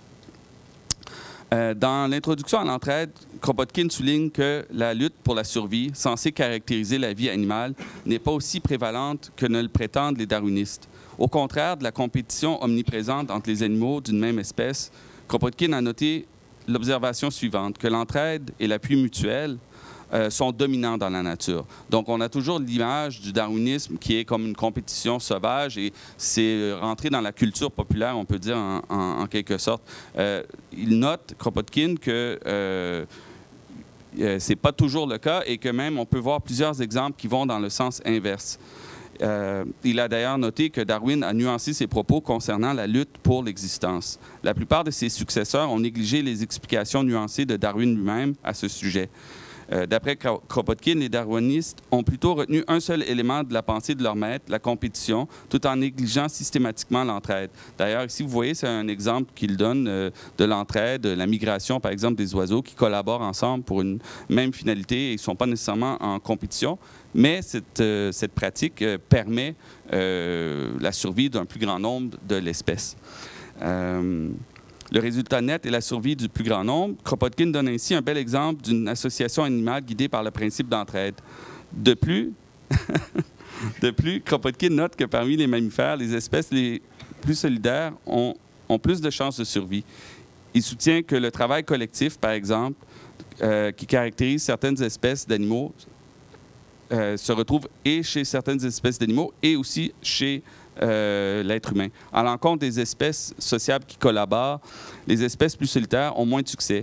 Dans l'introduction à l'entraide, Kropotkin souligne que la lutte pour la survie, censée caractériser la vie animale, n'est pas aussi prévalente que ne le prétendent les darwinistes. Au contraire de la compétition omniprésente entre les animaux d'une même espèce, Kropotkin a noté l'observation suivante, que l'entraide et l'appui mutuel sont dominants dans la nature. Donc, on a toujours l'image du darwinisme qui est comme une compétition sauvage, et c'est rentré dans la culture populaire, on peut dire, en quelque sorte. Il note, Kropotkin, que c'est pas toujours le cas et que même on peut voir plusieurs exemples qui vont dans le sens inverse. Il a d'ailleurs noté que Darwin a nuancé ses propos concernant la lutte pour l'existence. La plupart de ses successeurs ont négligé les explications nuancées de Darwin lui-même à ce sujet. D'après Kropotkin, les darwinistes ont plutôt retenu un seul élément de la pensée de leur maître, la compétition, tout en négligeant systématiquement l'entraide. D'ailleurs, ici, vous voyez, c'est un exemple qu'il donne de l'entraide, la migration, par exemple, des oiseaux qui collaborent ensemble pour une même finalité et ils ne sont pas nécessairement en compétition, mais cette pratique permet la survie d'un plus grand nombre de l'espèce. Le résultat net est la survie du plus grand nombre. Kropotkin donne ainsi un bel exemple d'une association animale guidée par le principe d'entraide. De plus, Kropotkin note que parmi les mammifères, les espèces les plus solidaires ont plus de chances de survie. Il soutient que le travail collectif, par exemple, qui caractérise certaines espèces d'animaux, se retrouve et chez certaines espèces d'animaux et aussi chez l'être humain. À l'encontre des espèces sociables qui collaborent, les espèces plus solitaires ont moins de succès.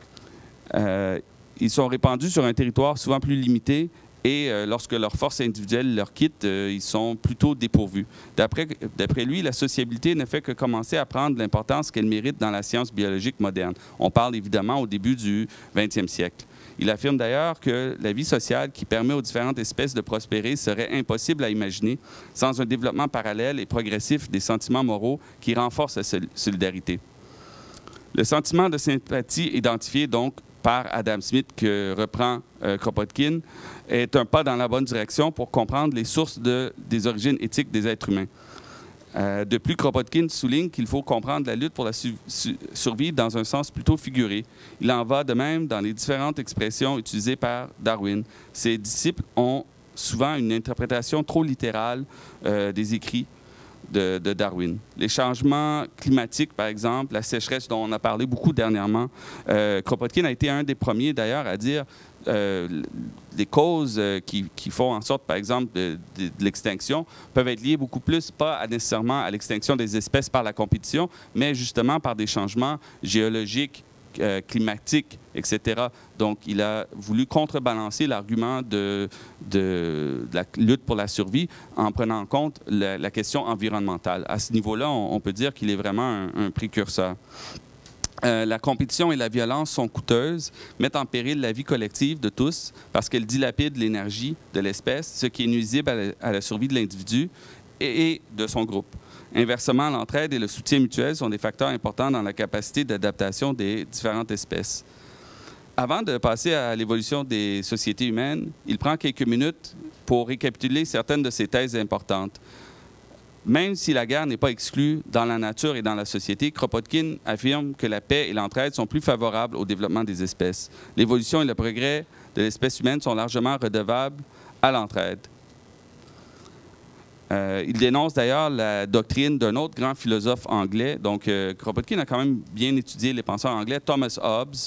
Ils sont répandus sur un territoire souvent plus limité et lorsque leur force individuelle leur quitte, ils sont plutôt dépourvus. D'après lui, la sociabilité ne fait que commencer à prendre l'importance qu'elle mérite dans la science biologique moderne. On parle évidemment au début du 20e siècle. Il affirme d'ailleurs que la vie sociale qui permet aux différentes espèces de prospérer serait impossible à imaginer sans un développement parallèle et progressif des sentiments moraux qui renforcent la solidarité. Le sentiment de sympathie identifié donc par Adam Smith, que reprend Kropotkin, est un pas dans la bonne direction pour comprendre les sources des origines éthiques des êtres humains. De plus, Kropotkin souligne qu'il faut comprendre la lutte pour la survie dans un sens plutôt figuré. Il en va de même dans les différentes expressions utilisées par Darwin. Ses disciples ont souvent une interprétation trop littérale des écrits de Darwin. Les changements climatiques, par exemple, la sécheresse dont on a parlé beaucoup dernièrement, Kropotkin a été un des premiers d'ailleurs à dire les causes qui font en sorte, par exemple, de l'extinction peuvent être liées beaucoup plus, pas nécessairement à l'extinction des espèces par la compétition, mais justement par des changements géologiques, climatiques, etc. Donc, il a voulu contrebalancer l'argument de la lutte pour la survie en prenant en compte la question environnementale. À ce niveau-là, on peut dire qu'il est vraiment un précurseur. La compétition et la violence sont coûteuses, mettent en péril la vie collective de tous parce qu'elles dilapident l'énergie de l'espèce, ce qui est nuisible à la survie de l'individu et de son groupe. Inversement, l'entraide et le soutien mutuel sont des facteurs importants dans la capacité d'adaptation des différentes espèces. Avant de passer à l'évolution des sociétés humaines, il prend quelques minutes pour récapituler certaines de ces thèses importantes. Même si la guerre n'est pas exclue dans la nature et dans la société, Kropotkin affirme que la paix et l'entraide sont plus favorables au développement des espèces. L'évolution et le progrès de l'espèce humaine sont largement redevables à l'entraide. Il dénonce d'ailleurs la doctrine d'un autre grand philosophe anglais. Donc, Kropotkin a quand même bien étudié les penseurs anglais, Thomas Hobbes,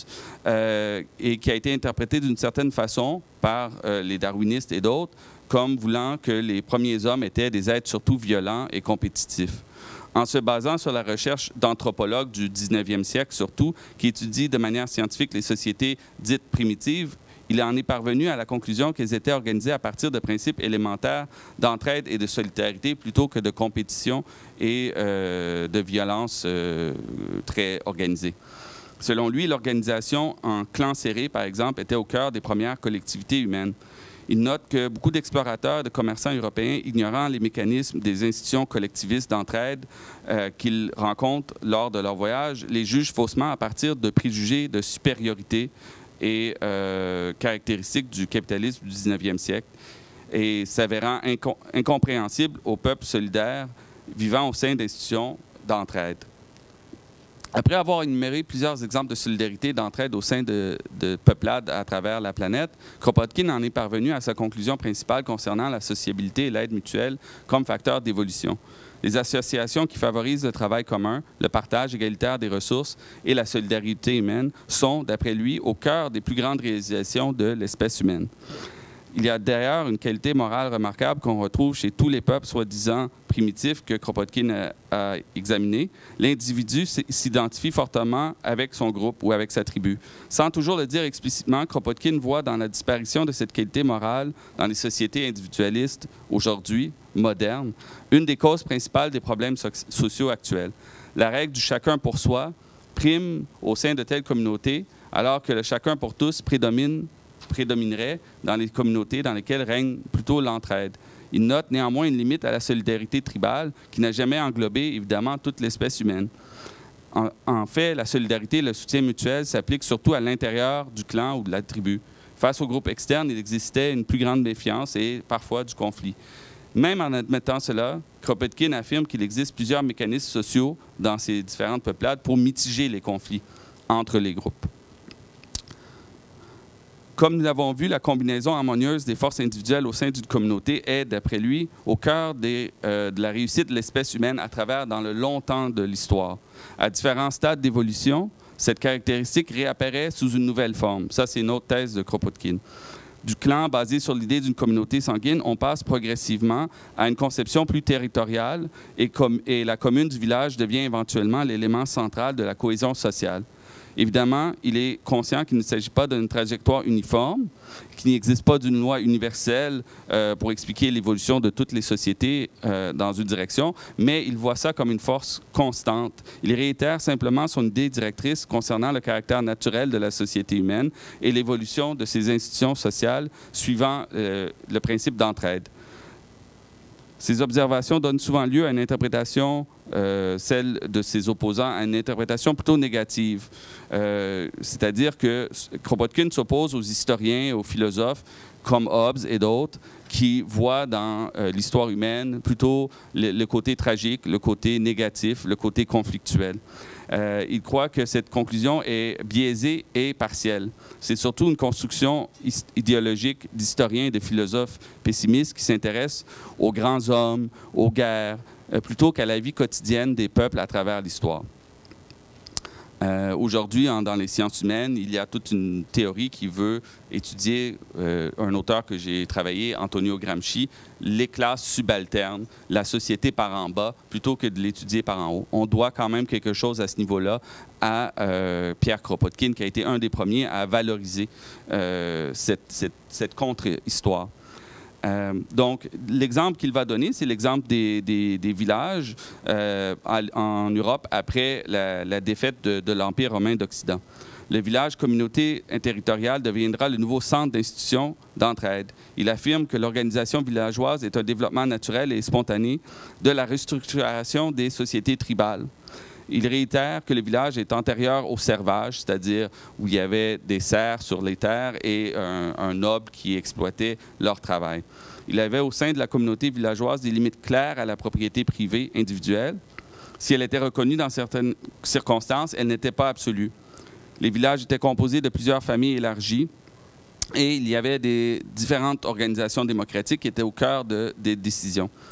et qui a été interprété d'une certaine façon par les darwinistes et d'autres comme voulant que les premiers hommes étaient des êtres surtout violents et compétitifs. En se basant sur la recherche d'anthropologues du 19e siècle surtout, qui étudient de manière scientifique les sociétés dites primitives, il en est parvenu à la conclusion qu'elles étaient organisées à partir de principes élémentaires d'entraide et de solidarité plutôt que de compétition et de violence très organisée. Selon lui, l'organisation en clans serrés, par exemple, était au cœur des premières collectivités humaines. Il note que beaucoup d'explorateurs et de commerçants européens, ignorant les mécanismes des institutions collectivistes d'entraide qu'ils rencontrent lors de leur voyage, les jugent faussement à partir de préjugés de supériorité et caractéristiques du capitalisme du 19e siècle, et s'avérant incompréhensible aux peuples solidaires vivant au sein d'institutions d'entraide. Après avoir énuméré plusieurs exemples de solidarité et d'entraide au sein de peuplades à travers la planète, Kropotkin en est parvenu à sa conclusion principale concernant la sociabilité et l'aide mutuelle comme facteur d'évolution. Les associations qui favorisent le travail commun, le partage égalitaire des ressources et la solidarité humaine sont, d'après lui, au cœur des plus grandes réalisations de l'espèce humaine. Il y a d'ailleurs une qualité morale remarquable qu'on retrouve chez tous les peuples soi-disant primitifs que Kropotkin a examinés. L'individu s'identifie fortement avec son groupe ou avec sa tribu. Sans toujours le dire explicitement, Kropotkin voit dans la disparition de cette qualité morale dans les sociétés individualistes aujourd'hui, modernes, une des causes principales des problèmes sociaux actuels. La règle du chacun pour soi prime au sein de telles communautés, alors que le chacun pour tous prédominerait dans les communautés dans lesquelles règne plutôt l'entraide. Il note néanmoins une limite à la solidarité tribale qui n'a jamais englobé, évidemment, toute l'espèce humaine. En fait, la solidarité et le soutien mutuel s'appliquent surtout à l'intérieur du clan ou de la tribu. Face aux groupes externes, il existait une plus grande méfiance et parfois du conflit. Même en admettant cela, Kropotkin affirme qu'il existe plusieurs mécanismes sociaux dans ces différentes peuplades pour mitiger les conflits entre les groupes. Comme nous l'avons vu, la combinaison harmonieuse des forces individuelles au sein d'une communauté est, d'après lui, au cœur de la réussite de l'espèce humaine à travers dans le long temps de l'histoire. À différents stades d'évolution, cette caractéristique réapparaît sous une nouvelle forme. Ça, c'est une autre thèse de Kropotkin. Du clan basé sur l'idée d'une communauté sanguine, on passe progressivement à une conception plus territoriale et la commune du village devient éventuellement l'élément central de la cohésion sociale. Évidemment, il est conscient qu'il ne s'agit pas d'une trajectoire uniforme, qu'il n'existe pas d'une loi universelle pour expliquer l'évolution de toutes les sociétés dans une direction, mais il voit ça comme une force constante. Il réitère simplement son idée directrice concernant le caractère naturel de la société humaine et l'évolution de ses institutions sociales suivant le principe d'entraide. Ces observations donnent souvent lieu à une interprétation, celle de ses opposants, à une interprétation plutôt négative. C'est-à-dire que Kropotkin s'oppose aux historiens et aux philosophes comme Hobbes et d'autres qui voient dans l'histoire humaine plutôt le côté tragique, le côté négatif, le côté conflictuel. Il croit que cette conclusion est biaisée et partielle. C'est surtout une construction idéologique d'historiens et de philosophes pessimistes qui s'intéressent aux grands hommes, aux guerres, plutôt qu'à la vie quotidienne des peuples à travers l'histoire. Aujourd'hui, dans les sciences humaines, il y a toute une théorie qui veut étudier, un auteur que j'ai travaillé, Antonio Gramsci, les classes subalternes, la société par en bas, plutôt que de l'étudier par en haut. On doit quand même quelque chose à ce niveau-là à Pierre Kropotkin, qui a été un des premiers à valoriser cette contre-histoire. Donc, l'exemple qu'il va donner, c'est l'exemple des villages en Europe après la défaite de l'Empire romain d'Occident. Le village communauté interterritoriale deviendra le nouveau centre d'institutions d'entraide. Il affirme que l'organisation villageoise est un développement naturel et spontané de la restructuration des sociétés tribales. Il réitère que le village est antérieur au servage, c'est-à-dire où il y avait des serfs sur les terres et un noble qui exploitait leur travail. Il avait au sein de la communauté villageoise des limites claires à la propriété privée individuelle. Si elle était reconnue dans certaines circonstances, elle n'était pas absolue. Les villages étaient composés de plusieurs familles élargies et il y avait des différentes organisations démocratiques qui étaient au cœur des décisions.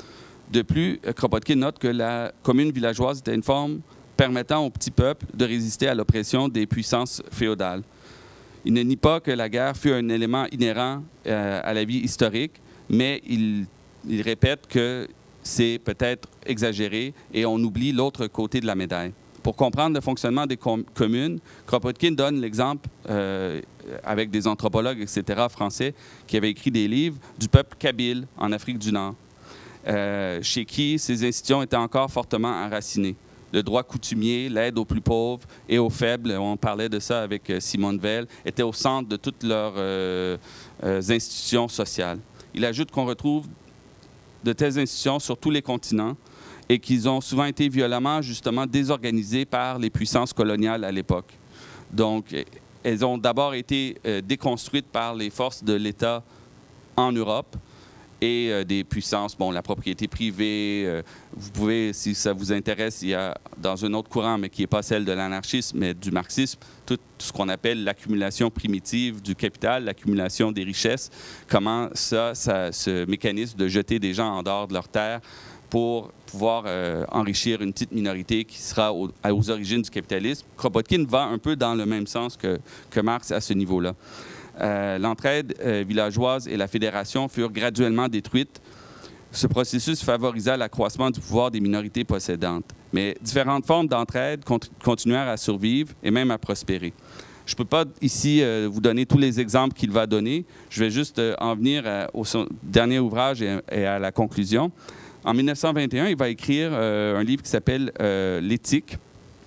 De plus, Kropotkin note que la commune villageoise était une forme permettant au petit peuple de résister à l'oppression des puissances féodales. Il ne nie pas que la guerre fut un élément inhérent à la vie historique, mais il répète que c'est peut-être exagéré et on oublie l'autre côté de la médaille. Pour comprendre le fonctionnement des communes, Kropotkin donne l'exemple, avec des anthropologues, etc., français, qui avaient écrit des livres, du peuple kabyle en Afrique du Nord, chez qui ces institutions étaient encore fortement enracinées. Le droit coutumier, l'aide aux plus pauvres et aux faibles, on parlait de ça avec Simone Veil, étaient au centre de toutes leurs institutions sociales. Il ajoute qu'on retrouve de telles institutions sur tous les continents et qu'ils ont souvent été violemment, justement, désorganisées par les puissances coloniales à l'époque. Donc, elles ont d'abord été déconstruites par les forces de l'État en Europe et des puissances, bon, la propriété privée. Vous pouvez, si ça vous intéresse, il y a dans un autre courant, mais qui n'est pas celle de l'anarchisme, mais du marxisme, tout ce qu'on appelle l'accumulation primitive du capital, l'accumulation des richesses, comment ce mécanisme de jeter des gens en dehors de leur terre pour pouvoir enrichir une petite minorité qui sera aux origines du capitalisme. Kropotkin va un peu dans le même sens que Marx à ce niveau-là. L'entraide villageoise et la fédération furent graduellement détruites. Ce processus favorisa l'accroissement du pouvoir des minorités possédantes. Mais différentes formes d'entraide continuèrent à survivre et même à prospérer. Je ne peux pas ici vous donner tous les exemples qu'il va donner. Je vais juste en venir au dernier ouvrage et à la conclusion. En 1921, il va écrire un livre qui s'appelle L'éthique.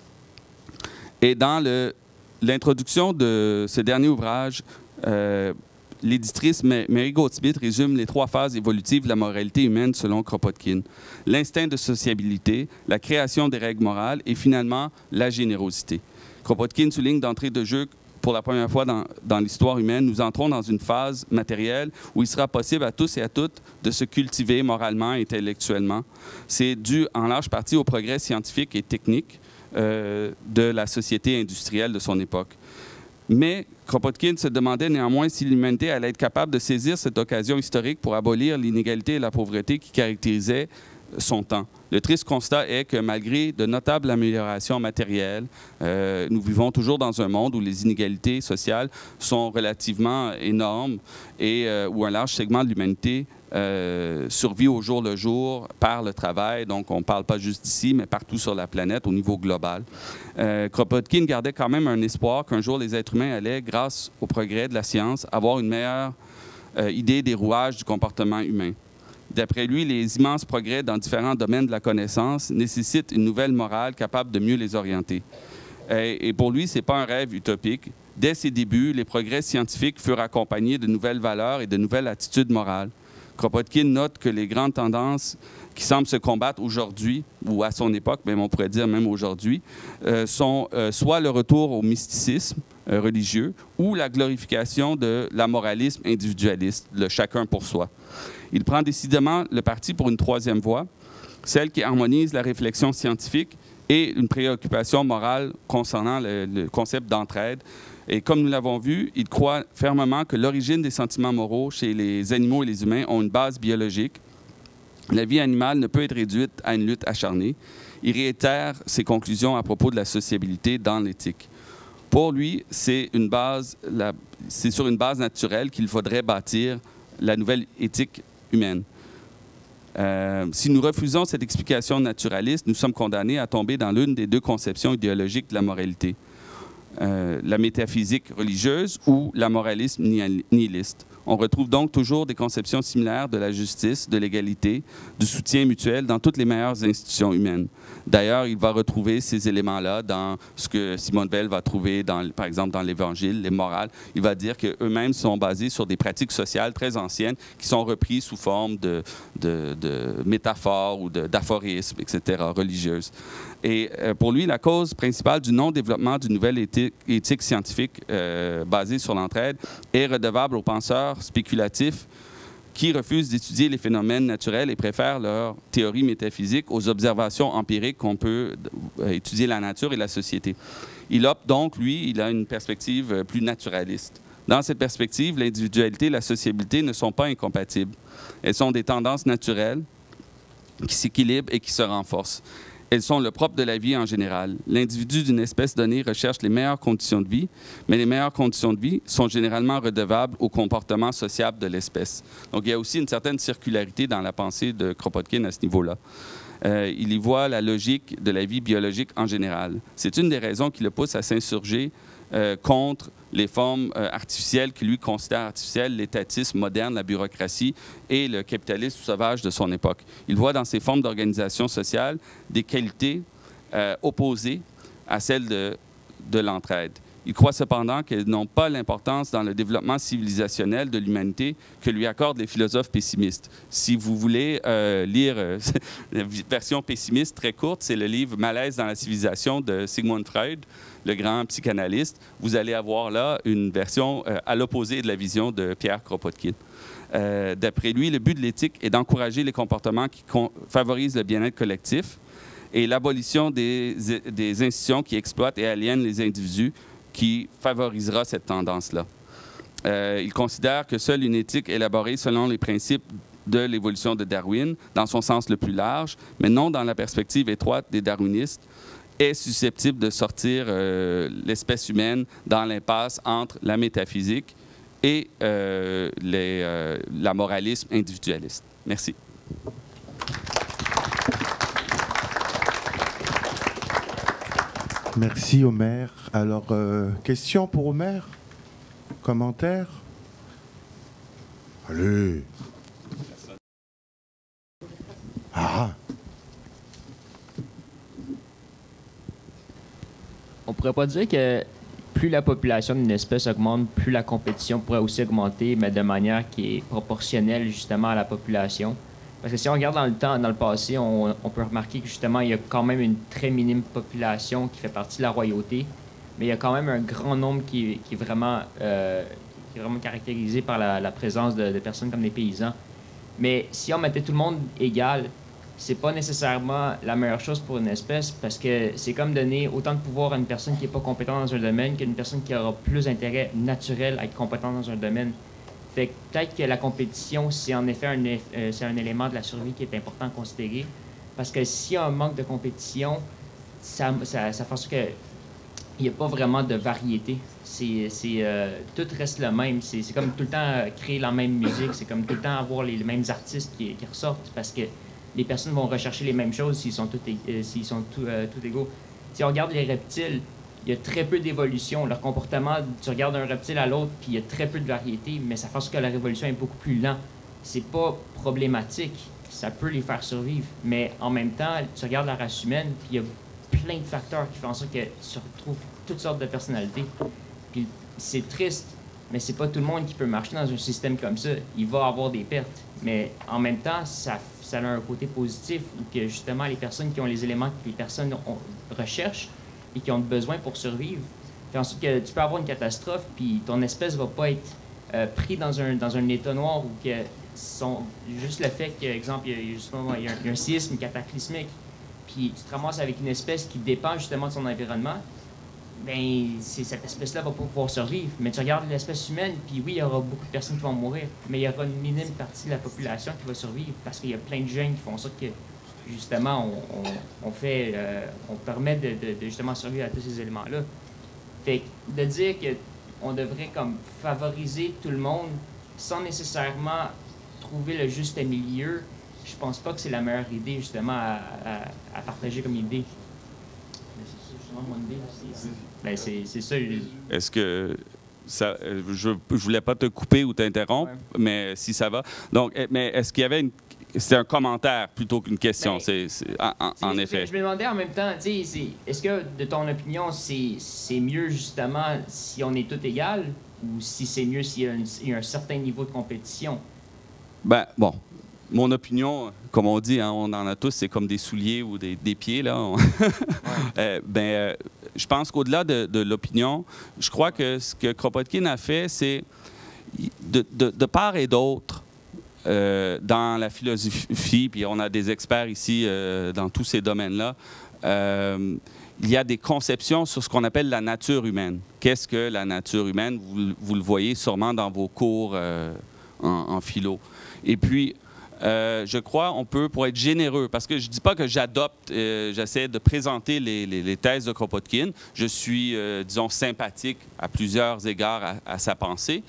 Et dans l'introduction de ce dernier ouvrage, l'éditrice Mary Goldsmith résume les 3 phases évolutives de la moralité humaine selon Kropotkin. L'instinct de sociabilité, la création des règles morales et finalement la générosité. Kropotkin souligne d'entrée de jeu pour la première fois dans l'histoire humaine, nous entrons dans une phase matérielle où il sera possible à tous et à toutes de se cultiver moralement et intellectuellement. C'est dû en large partie au progrès scientifique et technique de la société industrielle de son époque. Mais Kropotkin se demandait néanmoins si l'humanité allait être capable de saisir cette occasion historique pour abolir l'inégalité et la pauvreté qui caractérisaient son temps. Le triste constat est que malgré de notables améliorations matérielles, nous vivons toujours dans un monde où les inégalités sociales sont relativement énormes et où un large segment de l'humanité survit au jour le jour par le travail. Donc, on ne parle pas juste d'ici, mais partout sur la planète au niveau global. Kropotkin gardait quand même un espoir qu'un jour les êtres humains allaient, grâce au progrès de la science, avoir une meilleure idée des rouages du comportement humain. D'après lui, les immenses progrès dans différents domaines de la connaissance nécessitent une nouvelle morale capable de mieux les orienter. Et pour lui, ce n'est pas un rêve utopique. Dès ses débuts, les progrès scientifiques furent accompagnés de nouvelles valeurs et de nouvelles attitudes morales. Kropotkin note que les grandes tendances qui semblent se combattre aujourd'hui, ou à son époque, même on pourrait dire même aujourd'hui, sont soit le retour au mysticisme religieux ou la glorification de l'amoralisme individualiste, le chacun pour soi. Il prend décidément le parti pour une 3e voie, celle qui harmonise la réflexion scientifique et une préoccupation morale concernant le concept d'entraide. Et comme nous l'avons vu, il croit fermement que l'origine des sentiments moraux chez les animaux et les humains ont une base biologique. La vie animale ne peut être réduite à une lutte acharnée. Il réitère ses conclusions à propos de la sociabilité dans l'éthique. Pour lui, c'est sur une base naturelle qu'il faudrait bâtir la nouvelle éthique humaine. Si nous refusons cette explication naturaliste, nous sommes condamnés à tomber dans l'une des 2 conceptions idéologiques de la moralité. La métaphysique religieuse ou la moralisme nihiliste. On retrouve donc toujours des conceptions similaires de la justice, de l'égalité, du soutien mutuel dans toutes les meilleures institutions humaines. D'ailleurs, il va retrouver ces éléments-là dans ce que Simone Veil va trouver, par exemple, dans l'Évangile, les morales. Il va dire qu'eux-mêmes sont basés sur des pratiques sociales très anciennes qui sont reprises sous forme de métaphores ou d'aphorismes, etc., religieuses. Et pour lui, la cause principale du non-développement d'une nouvelle éthique scientifique basée sur l'entraide est redevable aux penseurs spéculatifs qui refusent d'étudier les phénomènes naturels et préfèrent leur théorie métaphysique aux observations empiriques qu'on peut étudier la nature et la société. Il opte donc, lui, il a une perspective plus naturaliste. Dans cette perspective, l'individualité et la sociabilité ne sont pas incompatibles. Elles sont des tendances naturelles qui s'équilibrent et qui se renforcent. Elles sont le propre de la vie en général. L'individu d'une espèce donnée recherche les meilleures conditions de vie, mais les meilleures conditions de vie sont généralement redevables au comportement sociable de l'espèce. Donc, il y a aussi une certaine circularité dans la pensée de Kropotkin à ce niveau-là. Il y voit la logique de la vie biologique en général. C'est une des raisons qui le pousse à s'insurger contre les formes artificielles qu'il lui considère artificielles, l'étatisme moderne, la bureaucratie et le capitalisme sauvage de son époque. Il voit dans ces formes d'organisation sociale des qualités opposées à celles de l'entraide. Il croit cependant qu'elles n'ont pas l'importance dans le développement civilisationnel de l'humanité que lui accordent les philosophes pessimistes. Si vous voulez lire la version pessimiste très courte, c'est le livre « Malaise dans la civilisation » de Sigmund Freud, le grand psychanalyste. Vous allez avoir là une version à l'opposé de la vision de Pierre Kropotkin. D'après lui, le but de l'éthique est d'encourager les comportements qui favorisent le bien-être collectif et l'abolition des institutions qui exploitent et aliènent les individus qui favorisera cette tendance-là. Il considère que seule une éthique élaborée selon les principes de l'évolution de Darwin, dans son sens le plus large, mais non dans la perspective étroite des darwinistes, est susceptible de sortir l'espèce humaine dans l'impasse entre la métaphysique et la moralisme individualiste. Merci.
Merci, Omer. Alors, question pour Omer? Commentaire? Allez. Ah.
On pourrait pas dire que plus la population d'une espèce augmente, plus la compétition pourrait aussi augmenter, mais de manière qui est proportionnelle justement à la population. Parce que si on regarde dans le passé, on peut remarquer que justement, il y a quand même une très minime population qui fait partie de la royauté, mais il y a quand même un grand nombre qui est vraiment caractérisé par la présence de personnes comme des paysans. Mais si on mettait tout le monde égal, c'est pas nécessairement la meilleure chose pour une espèce, parce que c'est comme donner autant de pouvoir à une personne qui n'est pas compétente dans un domaine qu'une personne qui aura plus d'intérêt naturel à être compétente dans un domaine. Fait que peut-être que la compétition, c'est en effet un élément de la survie qui est important à considérer. Parce que s'il y a un manque de compétition, ça fait en sorte qu'il n'y a pas vraiment de variété. Tout reste le même. C'est comme tout le temps créer la même musique. C'est comme tout le temps avoir les mêmes artistes qui ressortent. Parce que les personnes vont rechercher les mêmes choses s'ils sont tous égaux. Si on regarde les reptiles, il y a très peu d'évolution. Leur comportement, tu regardes un reptile à l'autre, puis il y a très peu de variété, mais ça fait en sorte que la révolution est beaucoup plus lente. C'est pas problématique. Ça peut les faire survivre. Mais en même temps, tu regardes la race humaine, puis il y a plein de facteurs qui font en sorte que tu retrouves toutes sortes de personnalités. Puis c'est triste, mais c'est pas tout le monde qui peut marcher dans un système comme ça. Il va avoir des pertes. Mais en même temps, ça a un côté positif, où que justement, les personnes qui ont les éléments que les personnes recherchent, et qui ont besoin pour survivre. Puis ensuite, que tu peux avoir une catastrophe, puis ton espèce va pas être pris dans un état noir où que juste le fait que, exemple, il y a un séisme cataclysmique, puis tu te ramasses avec une espèce qui dépend justement de son environnement, bien, cette espèce-là va pas pouvoir survivre. Mais tu regardes l'espèce humaine, puis oui, il y aura beaucoup de personnes qui vont mourir, mais il y aura une minime partie de la population qui va survivre, parce qu'il y a plein de gènes qui font ça que justement, on permet de justement survivre à tous ces éléments-là. Fait que de dire qu'on devrait comme favoriser tout le monde sans nécessairement trouver le juste milieu, je pense pas que c'est la meilleure idée justement à partager comme idée. C'est justement mon idée. Ben, c'est ça.
Est-ce que ça, je voulais pas te couper ou t'interrompre, ouais. Mais si ça va. Donc, mais est-ce qu'il y avait c'est un commentaire plutôt qu'une question, ben, en effet. Je
me demandais en même temps, est-ce que, de ton opinion, c'est mieux justement si on est tous égaux ou si c'est mieux s'il y a un certain niveau de compétition?
Ben, bon, mon opinion, comme on dit, hein, on en a tous, c'est comme des souliers ou des pieds, là. Ouais. Je pense qu'au-delà de l'opinion, je crois que ce que Kropotkin a fait, c'est de part et d'autre, dans la philosophie, puis on a des experts ici dans tous ces domaines-là, il y a des conceptions sur ce qu'on appelle la nature humaine. Qu'est-ce que la nature humaine? Vous le voyez sûrement dans vos cours en philo. Et puis, je crois, on peut, pour être généreux, parce que je ne dis pas que j'adopte, j'essaie de présenter les thèses de Kropotkin. Je suis, disons, sympathique à plusieurs égards à sa pensée.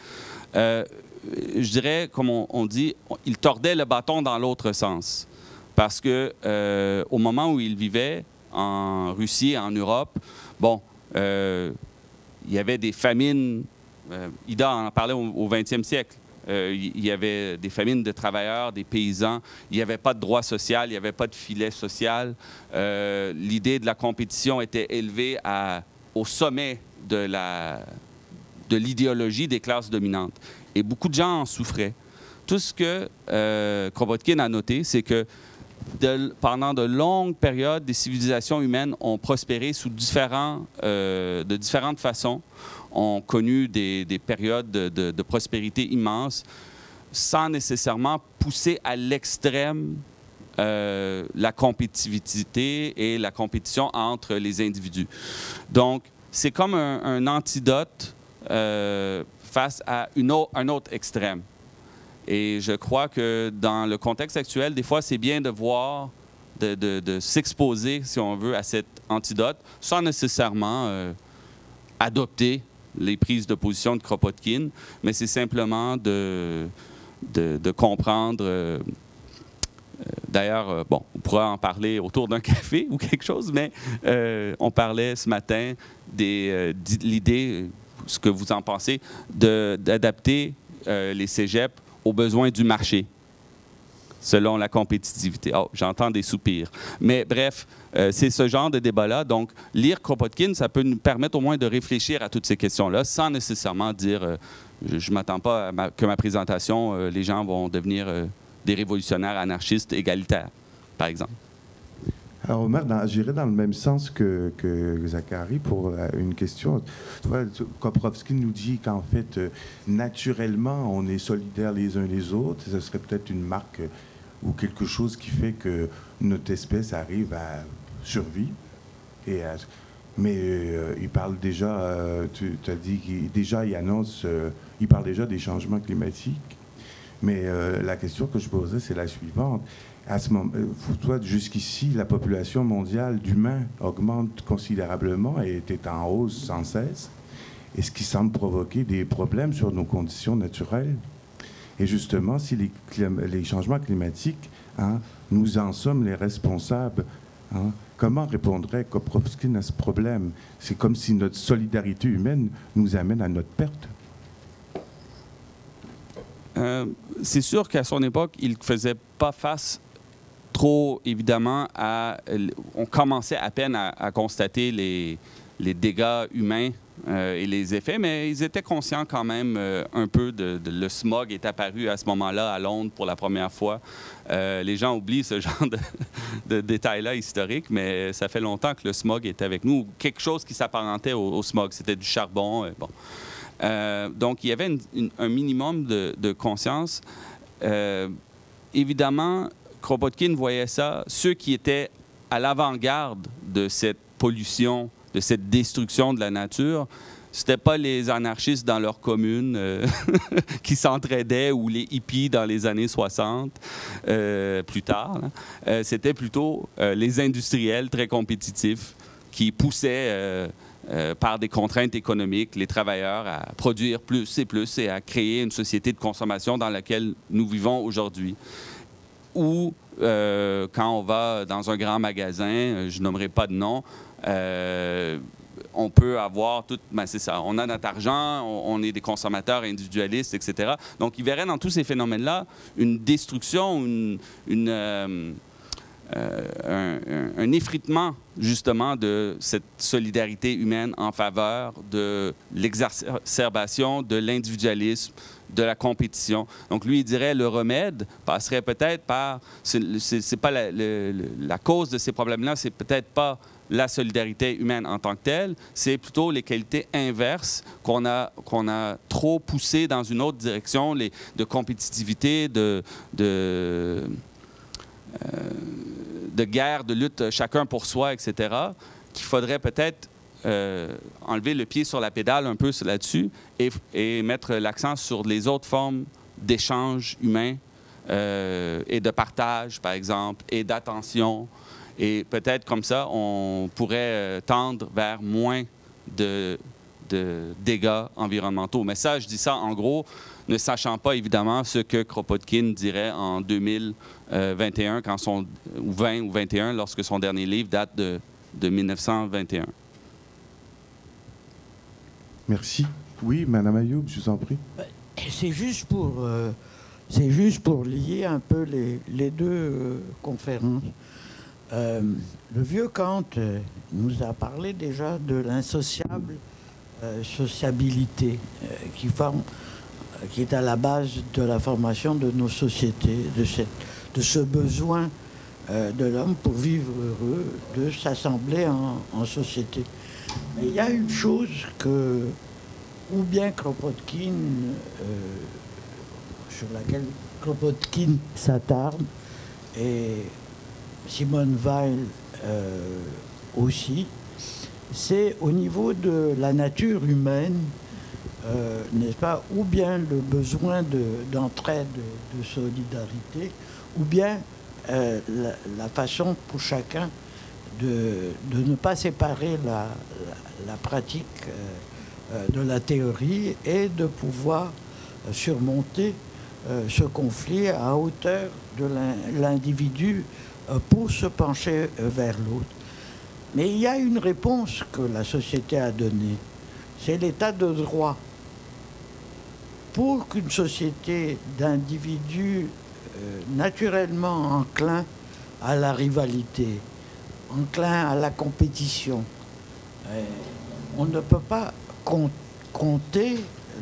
Je dirais, comme on dit, il tordait le bâton dans l'autre sens. Parce que au moment où il vivait en Russie, en Europe, bon, il y avait des famines. Ida en parlait au 20e siècle. Il y avait des famines de travailleurs, des paysans. Il n'y avait pas de droit social, il n'y avait pas de filet social. L'idée de la compétition était élevée au sommet de l'idéologie des classes dominantes. Et beaucoup de gens en souffraient. Tout ce que Kropotkin a noté, c'est que pendant de longues périodes, des civilisations humaines ont prospéré de différentes façons, ont connu des périodes de prospérité immenses, sans nécessairement pousser à l'extrême la compétitivité et la compétition entre les individus. Donc, c'est comme un antidote face à un autre extrême. Et je crois que dans le contexte actuel, des fois, c'est bien de voir, de s'exposer, si on veut, à cet antidote, sans nécessairement adopter les prises de position de Kropotkin, mais c'est simplement de comprendre. D'ailleurs, bon, on pourra en parler autour d'un café ou quelque chose, mais on parlait ce matin de l'idée, ce que vous en pensez, d'adapter les cégeps aux besoins du marché, selon la compétitivité. Oh, j'entends des soupirs. Mais bref, c'est ce genre de débat-là. Donc, lire Kropotkin, ça peut nous permettre au moins de réfléchir à toutes ces questions-là, sans nécessairement dire je ne m'attends pas que ma présentation, les gens vont devenir des révolutionnaires anarchistes égalitaires, par exemple.
Alors, Omer, j'irai dans le même sens que Zachary pour une question. Kropotkin nous dit qu'en fait, naturellement, on est solidaires les uns les autres. Ce serait peut-être une marque ou quelque chose qui fait que notre espèce arrive à survivre. Mais il parle déjà, tu as dit qu'il annonce, il parle déjà des changements climatiques. Mais la question que je posais, c'est la suivante. À ce moment, toi, jusqu'ici, la population mondiale d'humains augmente considérablement et est en hausse sans cesse, et ce qui semble provoquer des problèmes sur nos conditions naturelles. Et justement, si les changements climatiques, nous en sommes les responsables, comment répondrait Kropotkin à ce problème? C'est comme si notre solidarité humaine nous amène à notre perte.
C'est sûr qu'à son époque, il ne faisait pas face trop, évidemment, on commençait à peine à constater les dégâts humains et les effets, mais ils étaient conscients quand même un peu le smog est apparu à ce moment-là à Londres pour la première fois. Les gens oublient ce genre de détails-là historiques, mais ça fait longtemps que le smog est avec nous. Quelque chose qui s'apparentait au smog, c'était du charbon. Bon. Donc, il y avait un minimum de conscience. Évidemment, Kropotkin voyait ça, ceux qui étaient à l'avant-garde de cette pollution, de cette destruction de la nature, ce n'étaient pas les anarchistes dans leur commune qui s'entraidaient ou les hippies dans les années 60, plus tard. C'était plutôt les industriels très compétitifs qui poussaient par des contraintes économiques, les travailleurs à produire plus et à créer une société de consommation dans laquelle nous vivons aujourd'hui. Ou quand on va dans un grand magasin, je nommerai pas de nom, on peut avoir tout, c'est ça, on a notre argent, on est des consommateurs individualistes, etc. Donc, il verrait dans tous ces phénomènes-là une destruction, un effritement, justement, de cette solidarité humaine en faveur de l'exacerbation de l'individualisme, de la compétition. Donc, lui, il dirait le remède passerait peut-être par... C'est pas la cause de ces problèmes-là, c'est peut-être pas la solidarité humaine en tant que telle, c'est plutôt les qualités inverses qu'on a trop poussées dans une autre direction, de compétitivité, de guerre, de lutte chacun pour soi, etc., qu'il faudrait peut-être enlever le pied sur la pédale un peu là-dessus et mettre l'accent sur les autres formes d'échange humain et de partage, par exemple, et d'attention. Et peut-être comme ça, on pourrait tendre vers moins de dégâts environnementaux. Mais ça, je dis ça en gros, ne sachant pas évidemment ce que Kropotkin dirait en 2021, ou 20 ou 21, lorsque son dernier livre date de 1921.
Merci. Oui, Madame Ayoub, je vous en prie.
C'est juste pour lier un peu les deux conférences. Le vieux Kant nous a parlé déjà de l'insociable sociabilité qui est à la base de la formation de nos sociétés, de ce besoin de l'homme pour vivre heureux, de s'assembler en société. Mais il y a une chose que, ou bien Kropotkin, sur laquelle Kropotkin s'attarde, et Simone Weil aussi, c'est au niveau de la nature humaine, n'est-ce pas, ou bien le besoin d'entraide, de solidarité, ou bien la façon pour chacun de ne pas séparer la pratique de la théorie et de pouvoir surmonter ce conflit à hauteur de l'individu pour se pencher vers l'autre. Mais il y a une réponse que la société a donnée, c'est l'état de droit. Pour qu'une société d'individus naturellement enclins à la rivalité, enclins à la compétition, on ne peut pas compter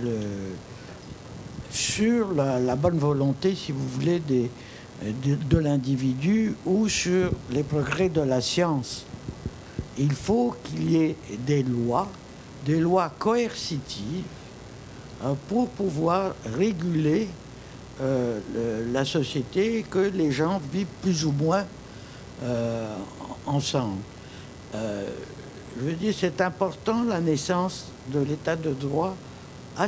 sur la bonne volonté, si vous voulez, de l'individu ou sur les progrès de la science. Il faut qu'il y ait des lois coercitives pour pouvoir réguler la société, que les gens vivent plus ou moins ensemble. Je veux dire, c'est important, la naissance de l'état de droit à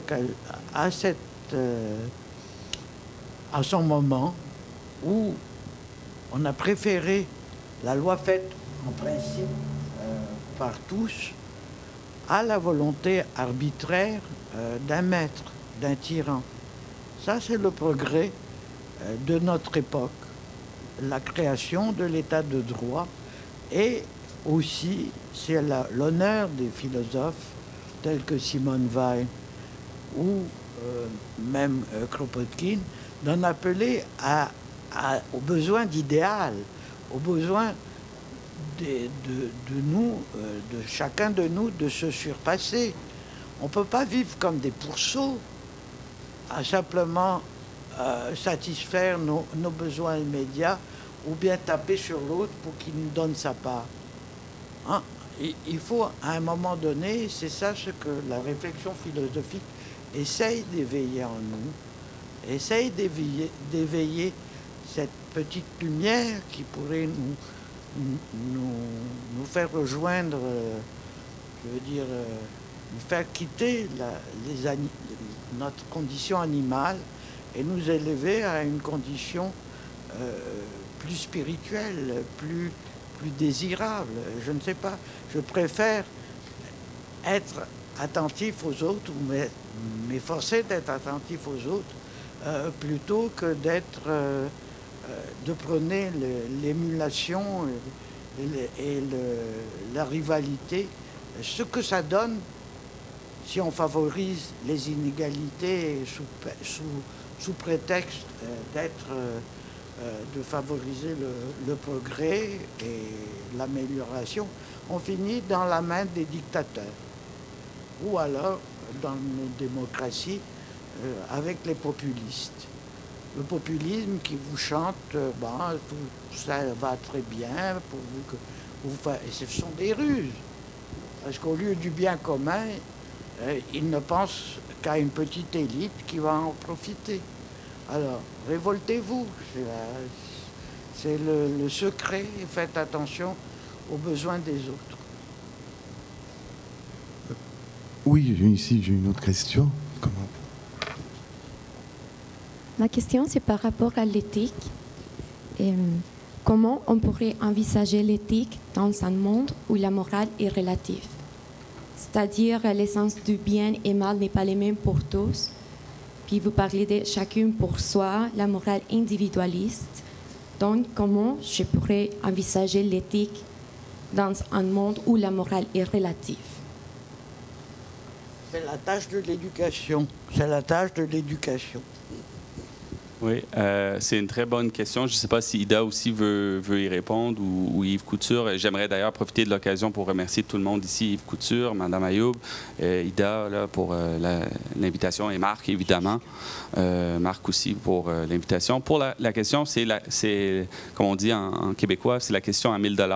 son moment où on a préféré la loi faite en principe par tous à la volonté arbitraire d'un maître, d'un tyran. Ça, c'est le progrès de notre époque, la création de l'état de droit, et aussi c'est l'honneur des philosophes tels que Simone Weil ou même Kropotkin d'en appeler au besoin d'idéal, au besoin de nous, de chacun de nous, de se surpasser. On ne peut pas vivre comme des pourceaux à simplement satisfaire nos besoins immédiats ou bien taper sur l'autre pour qu'il nous donne sa part. Hein? Il faut, à un moment donné, c'est ça ce que la réflexion philosophique essaye d'éveiller en nous, essaye d'éveiller cette petite lumière qui pourrait nous faire rejoindre, je veux dire, nous faire quitter notre condition animale et nous élever à une condition plus spirituelle, plus désirable. Je ne sais pas, je préfère être attentif aux autres ou m'efforcer d'être attentif aux autres plutôt que de prôner l'émulation et la rivalité. Ce que ça donne si on favorise les inégalités sous prétexte de favoriser le progrès et l'amélioration, on finit dans la main des dictateurs. Ou alors, dans nos démocraties, avec les populistes. Le populisme qui vous chante, tout ça va très bien, pourvu que vous fassiez. Ce sont des ruses. Parce qu'au lieu du bien commun, ils ne pensent qu'à une petite élite qui va en profiter. Alors, révoltez-vous. C'est le secret. Faites attention aux besoins des autres.
Oui, ici j'ai une autre question. Comment?
Ma question, c'est par rapport à l'éthique. Comment on pourrait envisager l'éthique dans un monde où la morale est relative? C'est-à-dire l'essence du bien et mal n'est pas les mêmes pour tous. Puis vous parlez de chacun pour soi, la morale individualiste. Donc, comment je pourrais envisager l'éthique dans un monde où la morale est relative?
C'est la tâche de l'éducation. C'est la tâche de l'éducation.
Oui, c'est une très bonne question. Je ne sais pas si Ida aussi veut y répondre ou Yves Couture. J'aimerais d'ailleurs profiter de l'occasion pour remercier tout le monde ici, Yves Couture, Mme Ayoub, Ida là, pour l'invitation et Marc, évidemment. Marc aussi pour l'invitation. Pour la question, c'est comme on dit en québécois, c'est la question à 1000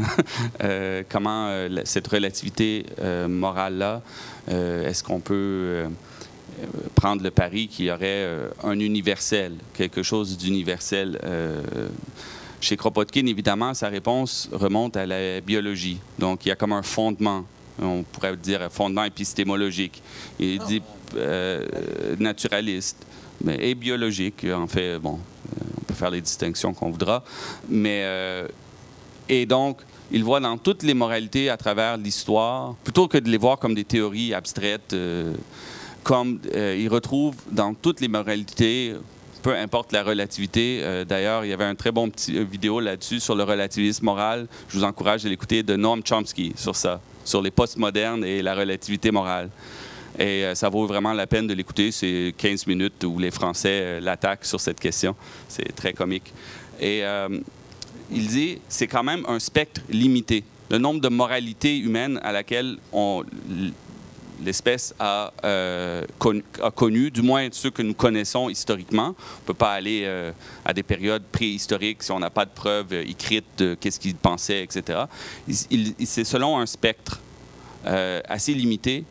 $. Comment cette relativité morale-là, est-ce qu'on peut... prendre le pari qu'il y aurait un universel, quelque chose d'universel. Chez Kropotkin, évidemment, sa réponse remonte à la biologie. Donc, il y a comme un fondement, on pourrait dire un fondement épistémologique. Il dit naturaliste, mais et biologique. En fait, bon, on peut faire les distinctions qu'on voudra. Mais, et donc, il voit dans toutes les moralités à travers l'histoire, plutôt que de les voir comme des théories abstraites, comme il retrouve dans toutes les moralités, peu importe la relativité. D'ailleurs, il y avait un très bon petit vidéo là-dessus sur le relativisme moral. Je vous encourage à l'écouter, de Noam Chomsky sur ça, sur les postmodernes et la relativité morale. Et ça vaut vraiment la peine de l'écouter. C'est 15 minutes où les Français l'attaquent sur cette question. C'est très comique. Et il dit, c'est quand même un spectre limité. Le nombre de moralités humaines à laquelle l'espèce a connu, du moins ceux que nous connaissons historiquement. On ne peut pas aller à des périodes préhistoriques si on n'a pas de preuves écrites de qu'est-ce qu'ils pensaient, etc. C'est selon un spectre assez limité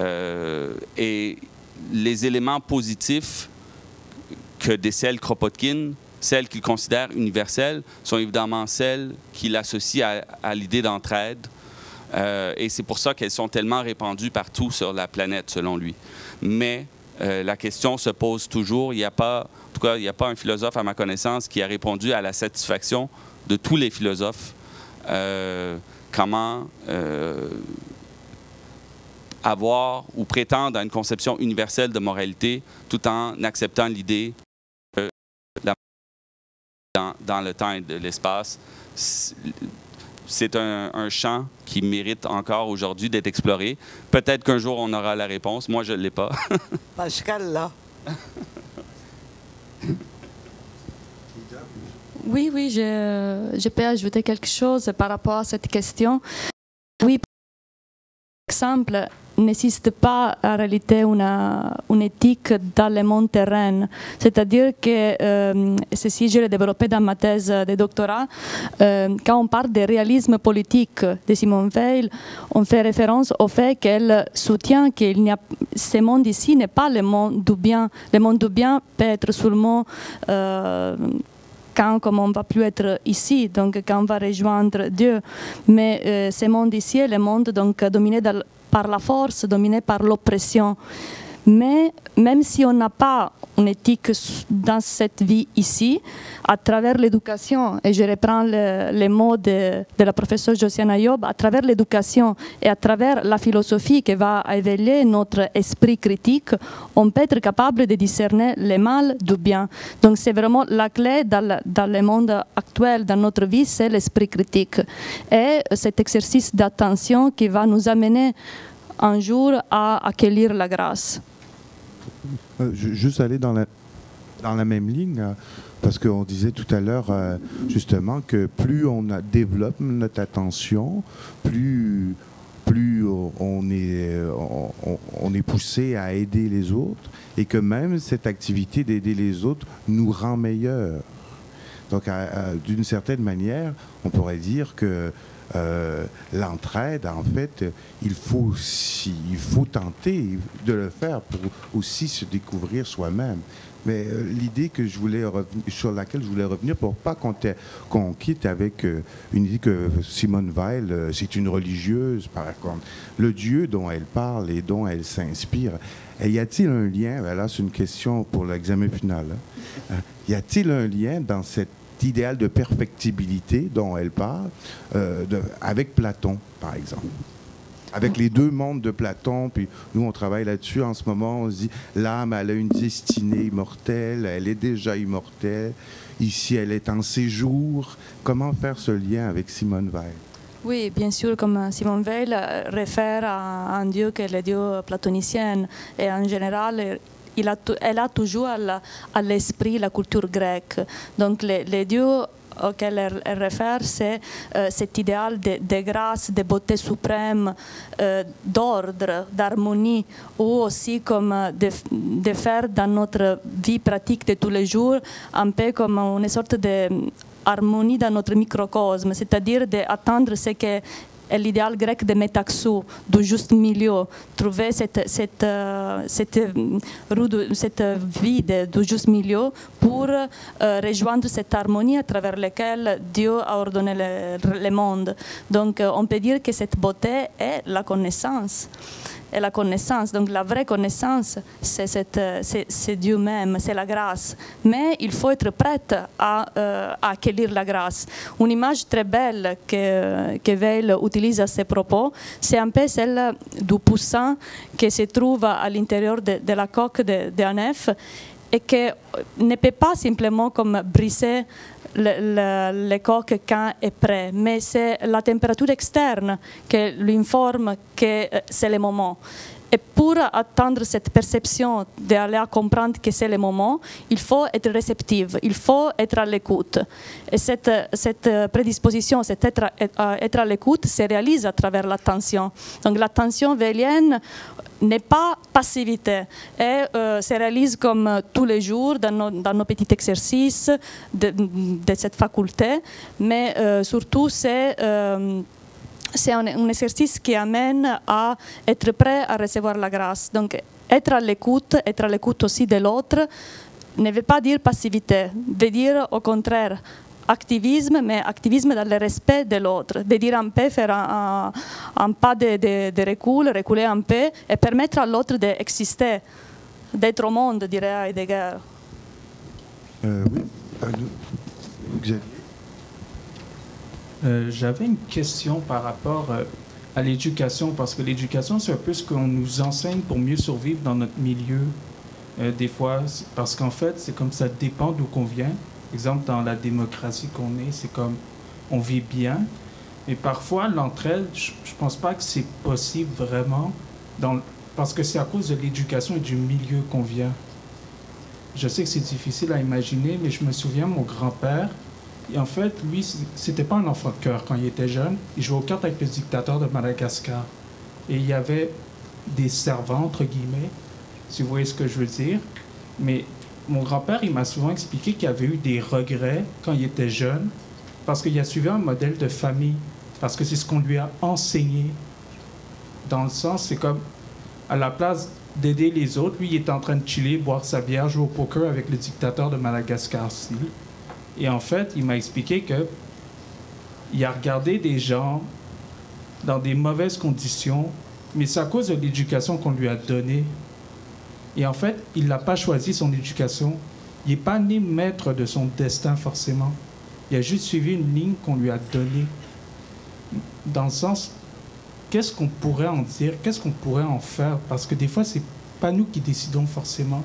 et les éléments positifs que décèle Kropotkin, celles qu'il considère universelles, sont évidemment celles qu'il associe à l'idée d'entraide. Et c'est pour ça qu'elles sont tellement répandues partout sur la planète, selon lui. Mais la question se pose toujours. Il n'y a pas, en tout cas, il n'y a pas un philosophe, à ma connaissance, qui a répondu à la satisfaction de tous les philosophes. Comment avoir ou prétendre à une conception universelle de moralité tout en acceptant l'idée que dans le temps et de l'espace, c'est un champ qui mérite encore aujourd'hui d'être exploré. Peut-être qu'un jour, on aura la réponse. Moi, je ne l'ai pas.
Pascal, là.
Oui, je peux ajouter quelque chose par rapport à cette question. Oui, par exemple, n'existe pas en réalité une éthique dans le monde terrain. C'est-à-dire que ceci, je l'ai développé dans ma thèse de doctorat. Quand on parle de réalisme politique de Simone Weil, on fait référence au fait qu'elle soutient que ce monde ici n'est pas le monde du bien. Le monde du bien peut être seulement comme on ne va plus être ici, donc quand on va rejoindre Dieu. Mais ce monde ici est le monde donc, dominé par la force, dominé par l'oppression. Mais même si on n'a pas une éthique dans cette vie ici, à travers l'éducation, et je reprends les mots de la professeure Josiane Ayoub, à travers l'éducation et à travers la philosophie qui va éveiller notre esprit critique, on peut être capable de discerner le mal du bien. Donc c'est vraiment la clé dans le monde actuel, dans notre vie, c'est l'esprit critique. Et cet exercice d'attention qui va nous amener un jour à accueillir la grâce.
Juste aller dans la même ligne, parce qu'on disait tout à l'heure justement que plus on développe notre attention, plus on est poussé à aider les autres, et que même cette activité d'aider les autres nous rend meilleurs. Donc d'une certaine manière, on pourrait dire que l'entraide, en fait, il faut tenter de le faire pour aussi se découvrir soi-même. Mais l'idée que sur laquelle je voulais revenir, pour pas qu'on quitte avec une idée que Simone Weil, c'est une religieuse, par contre. Le Dieu dont elle parle et dont elle s'inspire, y a-t-il un lien, là c'est une question pour l'examen final, hein, y a-t-il un lien dans cet idéal de perfectibilité dont elle parle avec Platon, par exemple? Avec les deux mondes de Platon, puis nous, on travaille là-dessus en ce moment, on se dit, l'âme, elle a une destinée immortelle, elle est déjà immortelle, ici, elle est en séjour. Comment faire ce lien avec Simone Weil?
Oui, bien sûr, comme Simone Weil réfère à un dieu qui est le dieu platonicien, et en général, elle a toujours à l'esprit la culture grecque. Donc, les dieux auquel elle réfère, c'est cet idéal de grâce, de beauté suprême, d'ordre, d'harmonie, ou aussi comme de faire dans notre vie pratique de tous les jours un peu comme une sorte d'harmonie dans notre microcosme, c'est-à-dire d'atteindre ce que est l'idéal grec de métaxou, du juste milieu, trouver cette vie du juste milieu pour rejoindre cette harmonie à travers laquelle Dieu a ordonné le monde. Donc on peut dire que cette beauté est la connaissance. Et la connaissance, donc la vraie connaissance, c'est Dieu même, c'est la grâce. Mais il faut être prête à accueillir la grâce. Une image très belle que Weil utilise à ses propos, c'est un peu celle du poussin qui se trouve à l'intérieur de la coque d'un œuf et qui ne peut pas simplement comme briser le coq quand est prêt, mais c'est la température externe qui lui informe que c'est le moment. Et pour atteindre cette perception d'aller comprendre que c'est le moment, il faut être réceptive, il faut être à l'écoute. Et cette prédisposition, cet être à l'écoute, se réalise à travers l'attention. Donc l'attention weilienne n'est pas passivité et se réalise comme tous les jours dans nos petits exercices de cette faculté, mais surtout c'est un exercice qui amène à être prêt à recevoir la grâce. Donc, être à l'écoute aussi de l'autre, ne veut pas dire passivité, veut dire au contraire activisme, mais activisme dans le respect de l'autre, de dire un peu, faire un pas de reculer un peu et permettre à l'autre d'exister, d'être au monde, dirait Heidegger.
Oui, Xavier.
J'avais une question par rapport à l'éducation, parce que l'éducation, c'est un peu ce qu'on nous enseigne pour mieux survivre dans notre milieu, des fois, parce qu'en fait, c'est comme ça dépend d'où qu'on vient. Exemple, dans la démocratie qu'on est, c'est comme on vit bien, mais parfois, l'entraide, je ne pense pas que c'est possible vraiment, parce que c'est à cause de l'éducation et du milieu qu'on vient. Je sais que c'est difficile à imaginer, mais je me souviens, mon grand-père, et en fait, lui, c'était pas un enfant de cœur quand il était jeune. Il jouait aux cartes avec le dictateur de Madagascar. Et il y avait des servants, entre guillemets, si vous voyez ce que je veux dire. Mais mon grand-père, il m'a souvent expliqué qu'il avait eu des regrets quand il était jeune, parce qu'il a suivi un modèle de famille, parce que c'est ce qu'on lui a enseigné. Dans le sens, c'est comme, à la place d'aider les autres, lui, il était en train de chiller, boire sa bière, jouer au poker avec le dictateur de Madagascar. Et en fait, il m'a expliqué qu'il a regardé des gens dans des mauvaises conditions, mais c'est à cause de l'éducation qu'on lui a donnée. Et en fait, il n'a pas choisi son éducation. Il n'est pas né maître de son destin, forcément. Il a juste suivi une ligne qu'on lui a donnée. Dans le sens, qu'est-ce qu'on pourrait en dire? Qu'est-ce qu'on pourrait en faire? Parce que des fois, ce n'est pas nous qui décidons forcément.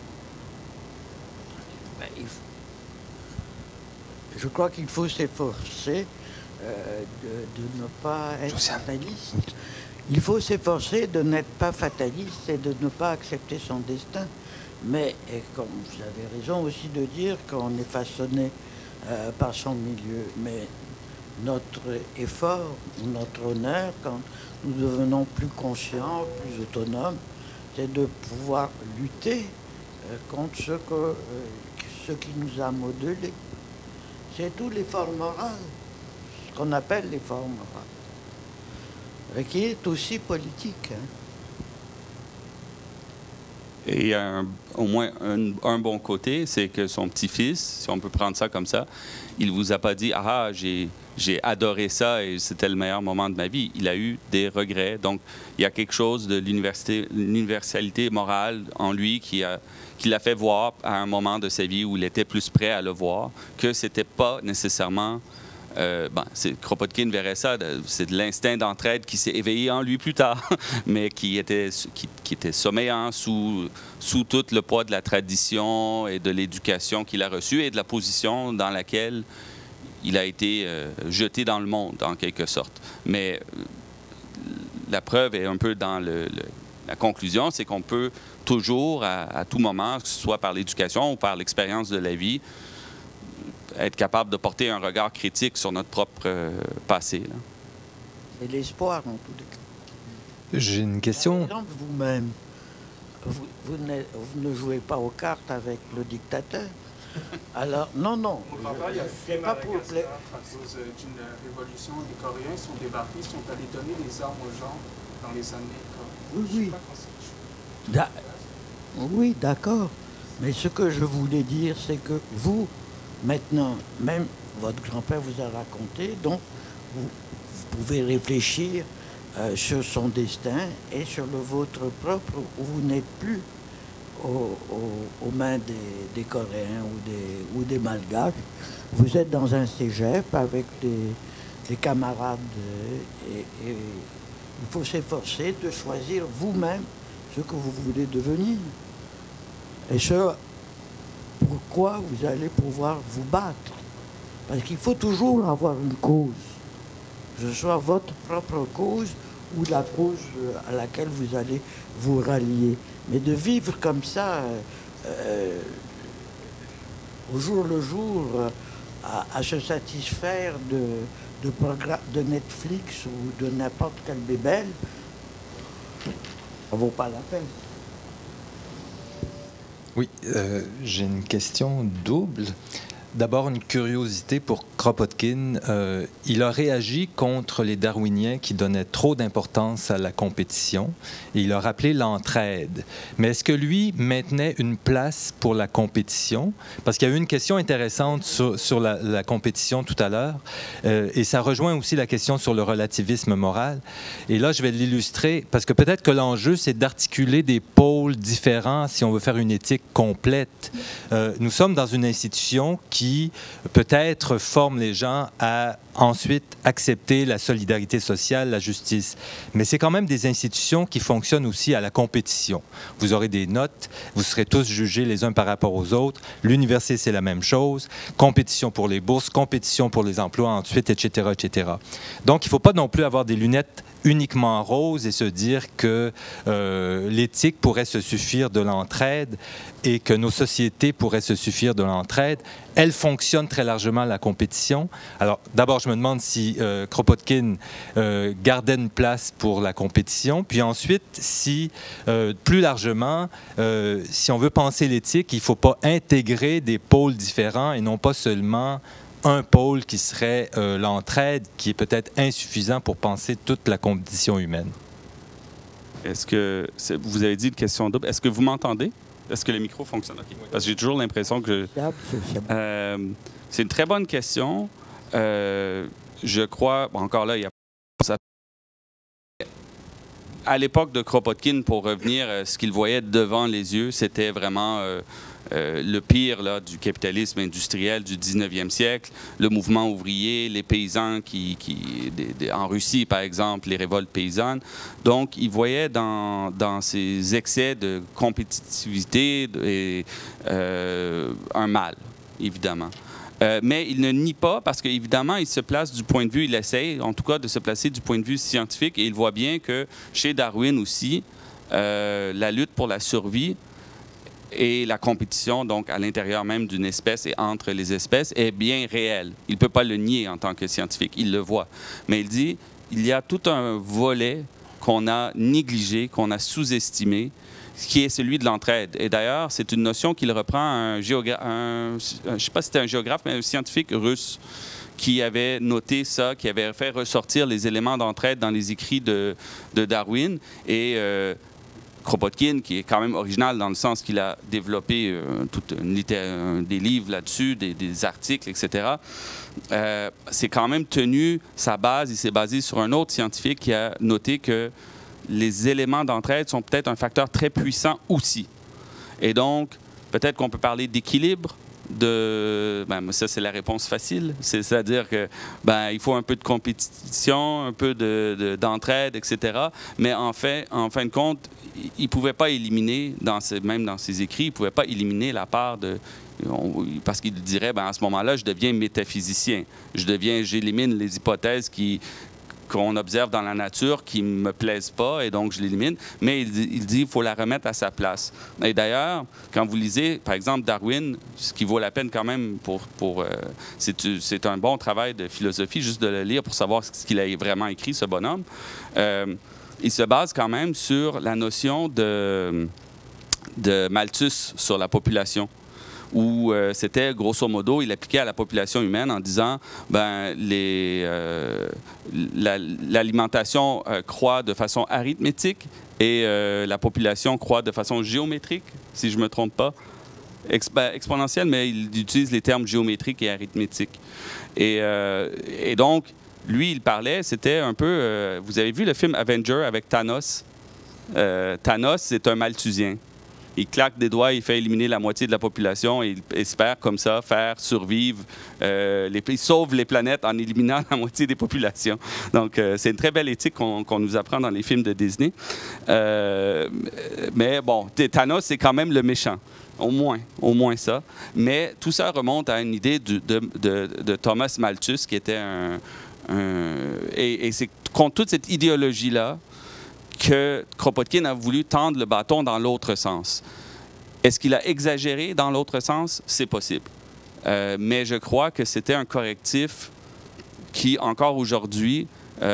Je crois qu'il faut s'efforcer de ne pas être fataliste. Il faut s'efforcer de n'être pas fataliste et de ne pas accepter son destin. Mais, et comme vous avez raison aussi de dire qu'on est façonné par son milieu, mais notre effort, notre honneur, quand nous devenons plus conscients, plus autonomes, c'est de pouvoir lutter contre ce qui nous a modelés. C'est tout l'effort moral, ce qu'on appelle l'effort moral, qui est aussi politique.
Et au moins un bon côté, c'est que son petit-fils, si on peut prendre ça comme ça, il ne vous a pas dit « Ah, j'ai adoré ça et c'était le meilleur moment de ma vie ». Il a eu des regrets. Donc, il y a quelque chose de l'universalité morale en lui qui l'a fait voir à un moment de sa vie où il était plus prêt à le voir, que ce n'était pas nécessairement... Kropotkin verrait ça, c'est de l'instinct d'entraide qui s'est éveillé en lui plus tard, mais qui était sommeillant sous tout le poids de la tradition et de l'éducation qu'il a reçue et de la position dans laquelle il a été jeté dans le monde, en quelque sorte. Mais la preuve est un peu dans la conclusion, c'est qu'on peut toujours, à tout moment, que ce soit par l'éducation ou par l'expérience de la vie, être capable de porter un regard critique sur notre propre passé. Là.
C'est l'espoir, en tous les cas.
J'ai une question.
Par exemple, vous-même, vous ne jouez pas aux cartes avec le dictateur. Alors, non.
C'est pas pour plaire. À cause d'une révolution, les Coréens sont débarqués, sont allés donner des armes aux gens dans les années...
Oui, d'accord. Mais ce que je voulais dire, c'est que vous, maintenant, même votre grand-père vous a raconté, donc vous pouvez réfléchir sur son destin et sur le vôtre propre, où vous n'êtes plus aux mains des Coréens ou des Malgaches. Vous êtes dans un cégep avec des camarades et il faut s'efforcer de choisir vous-même ce que vous voulez devenir. Et ce, pourquoi vous allez pouvoir vous battre. Parce qu'il faut toujours avoir une cause. Que ce soit votre propre cause ou la cause à laquelle vous allez vous rallier. Mais de vivre comme ça, au jour le jour, à se satisfaire de programmes de Netflix ou de n'importe quelle bébelle, ça ne vaut pas la peine.
Oui, j'ai une question double. D'abord, une curiosité pour Kropotkin. Il a réagi contre les darwiniens qui donnaient trop d'importance à la compétition et il a rappelé l'entraide. Mais est-ce que lui maintenait une place pour la compétition? Parce qu'il y a eu une question intéressante sur la compétition tout à l'heure et ça rejoint aussi la question sur le relativisme moral. Et là, je vais l'illustrer parce que peut-être que l'enjeu, c'est d'articuler des pôles différents si on veut faire une éthique complète. Nous sommes dans une institution qui peut-être forme les gens à ensuite accepter la solidarité sociale, la justice. Mais c'est quand même des institutions qui fonctionnent aussi à la compétition. Vous aurez des notes, vous serez tous jugés les uns par rapport aux autres. L'université, c'est la même chose. Compétition pour les bourses, compétition pour les emplois ensuite, etc., etc. Donc, il ne faut pas non plus avoir des lunettes uniquement rose et se dire que l'éthique pourrait se suffire de l'entraide et que nos sociétés pourraient se suffire de l'entraide. Elle fonctionne très largement, la compétition. Alors, d'abord, je me demande si Kropotkin gardait une place pour la compétition. Puis ensuite, si, plus largement, si on veut penser l'éthique, il ne faut pas intégrer des pôles différents et non pas seulement un pôle qui serait l'entraide, qui est peut-être insuffisant pour penser toute la condition humaine.
Est-ce que vous avez dit une question double? Est-ce que vous m'entendez? Est-ce que le micro fonctionne? Okay. Parce que j'ai toujours l'impression que c'est une très bonne question. Je crois, encore là, il y a à l'époque de Kropotkin, pour revenir, ce qu'il voyait devant les yeux, c'était vraiment le pire là, du capitalisme industriel du 19e siècle, le mouvement ouvrier, les paysans en Russie, par exemple, les révoltes paysannes. Donc, il voyait dans ces excès de compétitivité un mal, évidemment. Mais il ne nie pas, parce qu'évidemment, il se place du point de vue, il essaie en tout cas de se placer du point de vue scientifique, et il voit bien que chez Darwin aussi, la lutte pour la survie et la compétition, donc à l'intérieur même d'une espèce et entre les espèces, est bien réelle. Il ne peut pas le nier en tant que scientifique, il le voit. Mais il dit, il y a tout un volet qu'on a négligé, qu'on a sous-estimé, qui est celui de l'entraide. Et d'ailleurs, c'est une notion qu'il reprend je ne sais pas si c'était un géographe, mais un scientifique russe qui avait noté ça, qui avait fait ressortir les éléments d'entraide dans les écrits de Darwin. Et Kropotkin, qui est quand même original dans le sens qu'il a développé des livres là-dessus, des articles, etc., c'est quand même tenu sa base, il s'est basé sur un autre scientifique qui a noté que les éléments d'entraide sont peut-être un facteur très puissant aussi. Et donc, peut-être qu'on peut parler d'équilibre. Ça, c'est la réponse facile. C'est-à-dire que il faut un peu de compétition, un peu d'entraide, etc. Mais en fin de compte, il ne pouvait pas éliminer, même dans ses écrits, il ne pouvait pas éliminer la part de... Parce qu'il dirait, à ce moment-là, je deviens métaphysicien. J'élimine les hypothèses qu'on observe dans la nature qui ne me plaisent pas et donc je l'élimine. Mais il dit qu'il faut la remettre à sa place. Et d'ailleurs, quand vous lisez, par exemple, Darwin, ce qui vaut la peine quand même c'est un bon travail de philosophie, juste de le lire pour savoir ce qu'il a vraiment écrit, ce bonhomme. Il se base quand même sur la notion de Malthus sur la population, où c'était, grosso modo, il appliquait à la population humaine en disant l'alimentation croît de façon arithmétique et la population croît de façon géométrique, si je ne me trompe pas. Exponentielle, mais il utilise les termes géométriques et arithmétiques. Et donc, lui, il parlait, c'était un peu... vous avez vu le film Avenger avec Thanos? Thanos, c'est un Malthusien. Il claque des doigts, il fait éliminer la moitié de la population et il espère comme ça faire survivre, il sauve les planètes en éliminant la moitié des populations. Donc, c'est une très belle éthique qu'on nous apprend dans les films de Disney. Mais bon, Thanos, c'est quand même le méchant. Au moins ça. Mais tout ça remonte à une idée de Thomas Malthus qui était et c'est contre toute cette idéologie-là que Kropotkin a voulu tendre le bâton dans l'autre sens. Est-ce qu'il a exagéré dans l'autre sens? C'est possible. Mais je crois que c'était un correctif qui, encore aujourd'hui,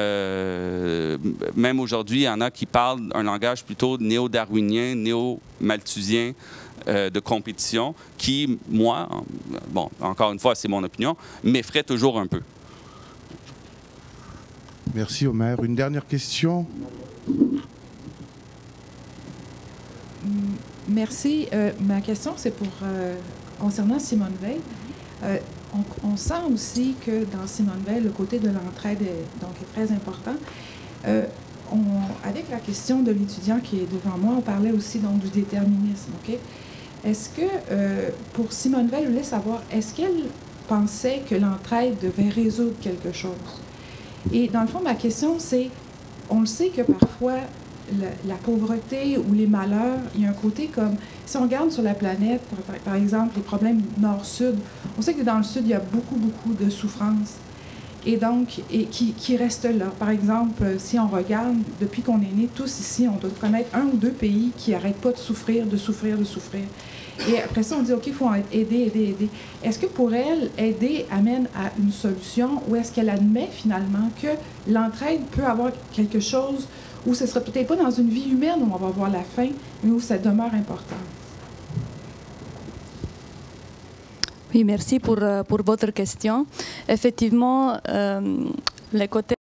même aujourd'hui, il y en a qui parlent un langage plutôt néo-darwinien, néo-malthusien de compétition, qui, moi, encore une fois, c'est mon opinion, m'effraie toujours un peu.
Merci, Omer. Une dernière question?
Merci. Ma question, c'est concernant Simone Veil. On sent aussi que dans Simone Veil, le côté de l'entraide est très important. Avec la question de l'étudiant qui est devant moi, on parlait aussi donc, du déterminisme. Okay? Est-ce que, pour Simone Veil, je voulais savoir, est-ce qu'elle pensait que l'entraide devait résoudre quelque chose? Et dans le fond, ma question, c'est, on le sait que parfois, la pauvreté ou les malheurs, il y a un côté comme, si on regarde sur la planète, par exemple, les problèmes nord-sud, on sait que dans le sud, il y a beaucoup, beaucoup de souffrances. Et donc, qui restent là. Par exemple, si on regarde, depuis qu'on est nés, tous ici, on doit connaître un ou deux pays qui n'arrêtent pas de souffrir, de souffrir, de souffrir. Et après ça, on dit, OK, il faut aider. Est-ce que pour elle, aider amène à une solution ou est-ce qu'elle admet finalement que l'entraide peut avoir quelque chose où ce ne serait peut-être pas dans une vie humaine où on va voir la fin, mais où ça demeure important?
Oui, merci pour votre question. Effectivement, le côté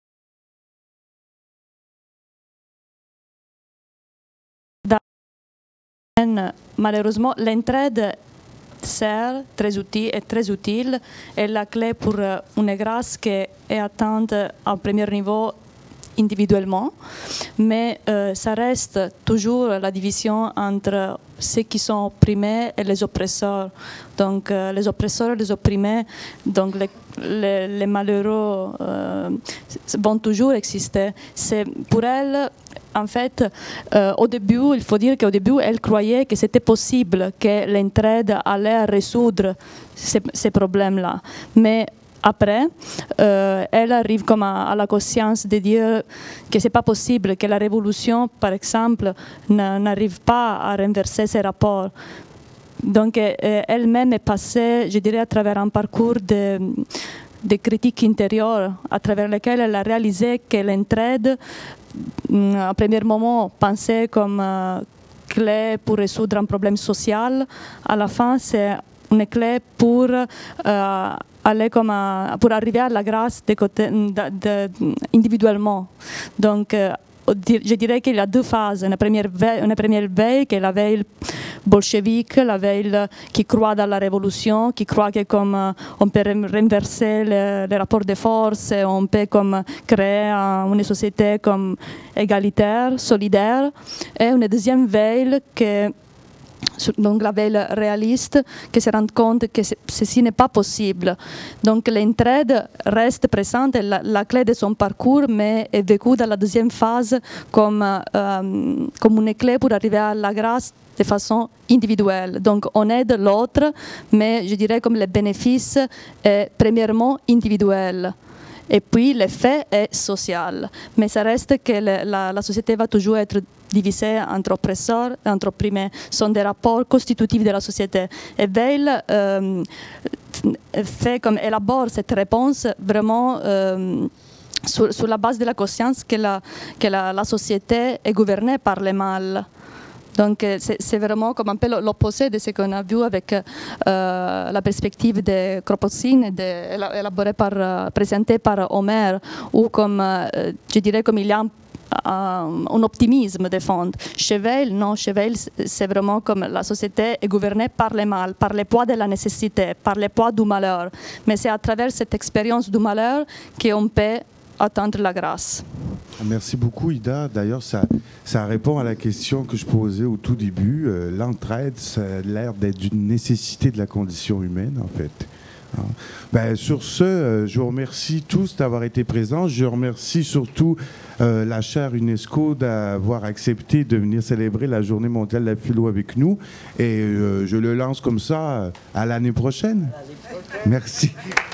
malheureusement, l'entraide sert très utile et la clé pour une grâce qui est atteinte au premier niveau individuellement, mais ça reste toujours la division entre ceux qui sont opprimés et les oppresseurs. Donc les oppresseurs et les opprimés, donc les malheureux vont toujours exister. C'est pour elle, en fait, au début, il faut dire qu'au début, elle croyait que c'était possible que l'entraide allait résoudre ces problèmes-là. Mais après, elle arrive comme à la conscience de dire que c'est pas possible, que la révolution, par exemple, n'arrive pas à renverser ces rapports. Donc, elle-même est passée, je dirais, à travers un parcours de critiques intérieures, à travers lesquelles elle a réalisé que l'entraide, à un premier moment, pensait comme clé pour résoudre un problème social. À la fin, c'est une clé pour aller pour arriver à la grâce individuellement. Donc, je dirais qu'il y a deux phases. Une première veille qui est la veille bolchevique, la veille qui croit dans la révolution, qui croit que comme on peut renverser les rapports de force, on peut comme créer une société comme égalitaire, solidaire. Et une deuxième veille donc la veille réaliste, qui se rend compte que ceci n'est pas possible. Donc l'entraide reste présente, la clé de son parcours, mais est vécue dans la deuxième phase comme une clé pour arriver à la grâce de façon individuelle. Donc on aide l'autre, mais je dirais comme le bénéfice est premièrement individuel. Et puis l'effet est social. Mais ça reste que la société va toujours être divisée entre oppresseurs et entre opprimés. Ce sont des rapports constitutifs de la société. Et Veil élabore cette réponse vraiment sur la base de la conscience que la société est gouvernée par le mal. Donc c'est vraiment comme un peu l'opposé de ce qu'on a vu avec la perspective de Kropotkin, présentée par Homer, où comme, je dirais comme il y a un optimisme de fond. Chez Veil, non, chez Veil, c'est vraiment comme la société est gouvernée par le mal, par le poids de la nécessité, par le poids du malheur. Mais c'est à travers cette expérience du malheur qu'on peut atteindre la grâce.
Merci beaucoup, Ida. D'ailleurs, ça répond à la question que je posais au tout début. L'entraide, ça a l'air d'être une nécessité de la condition humaine, en fait. Ben, sur ce, je vous remercie tous d'avoir été présents. Je remercie surtout la chaire UNESCO d'avoir accepté de venir célébrer la Journée mondiale de la philo avec nous. Et je le lance comme ça à l'année prochaine. Merci.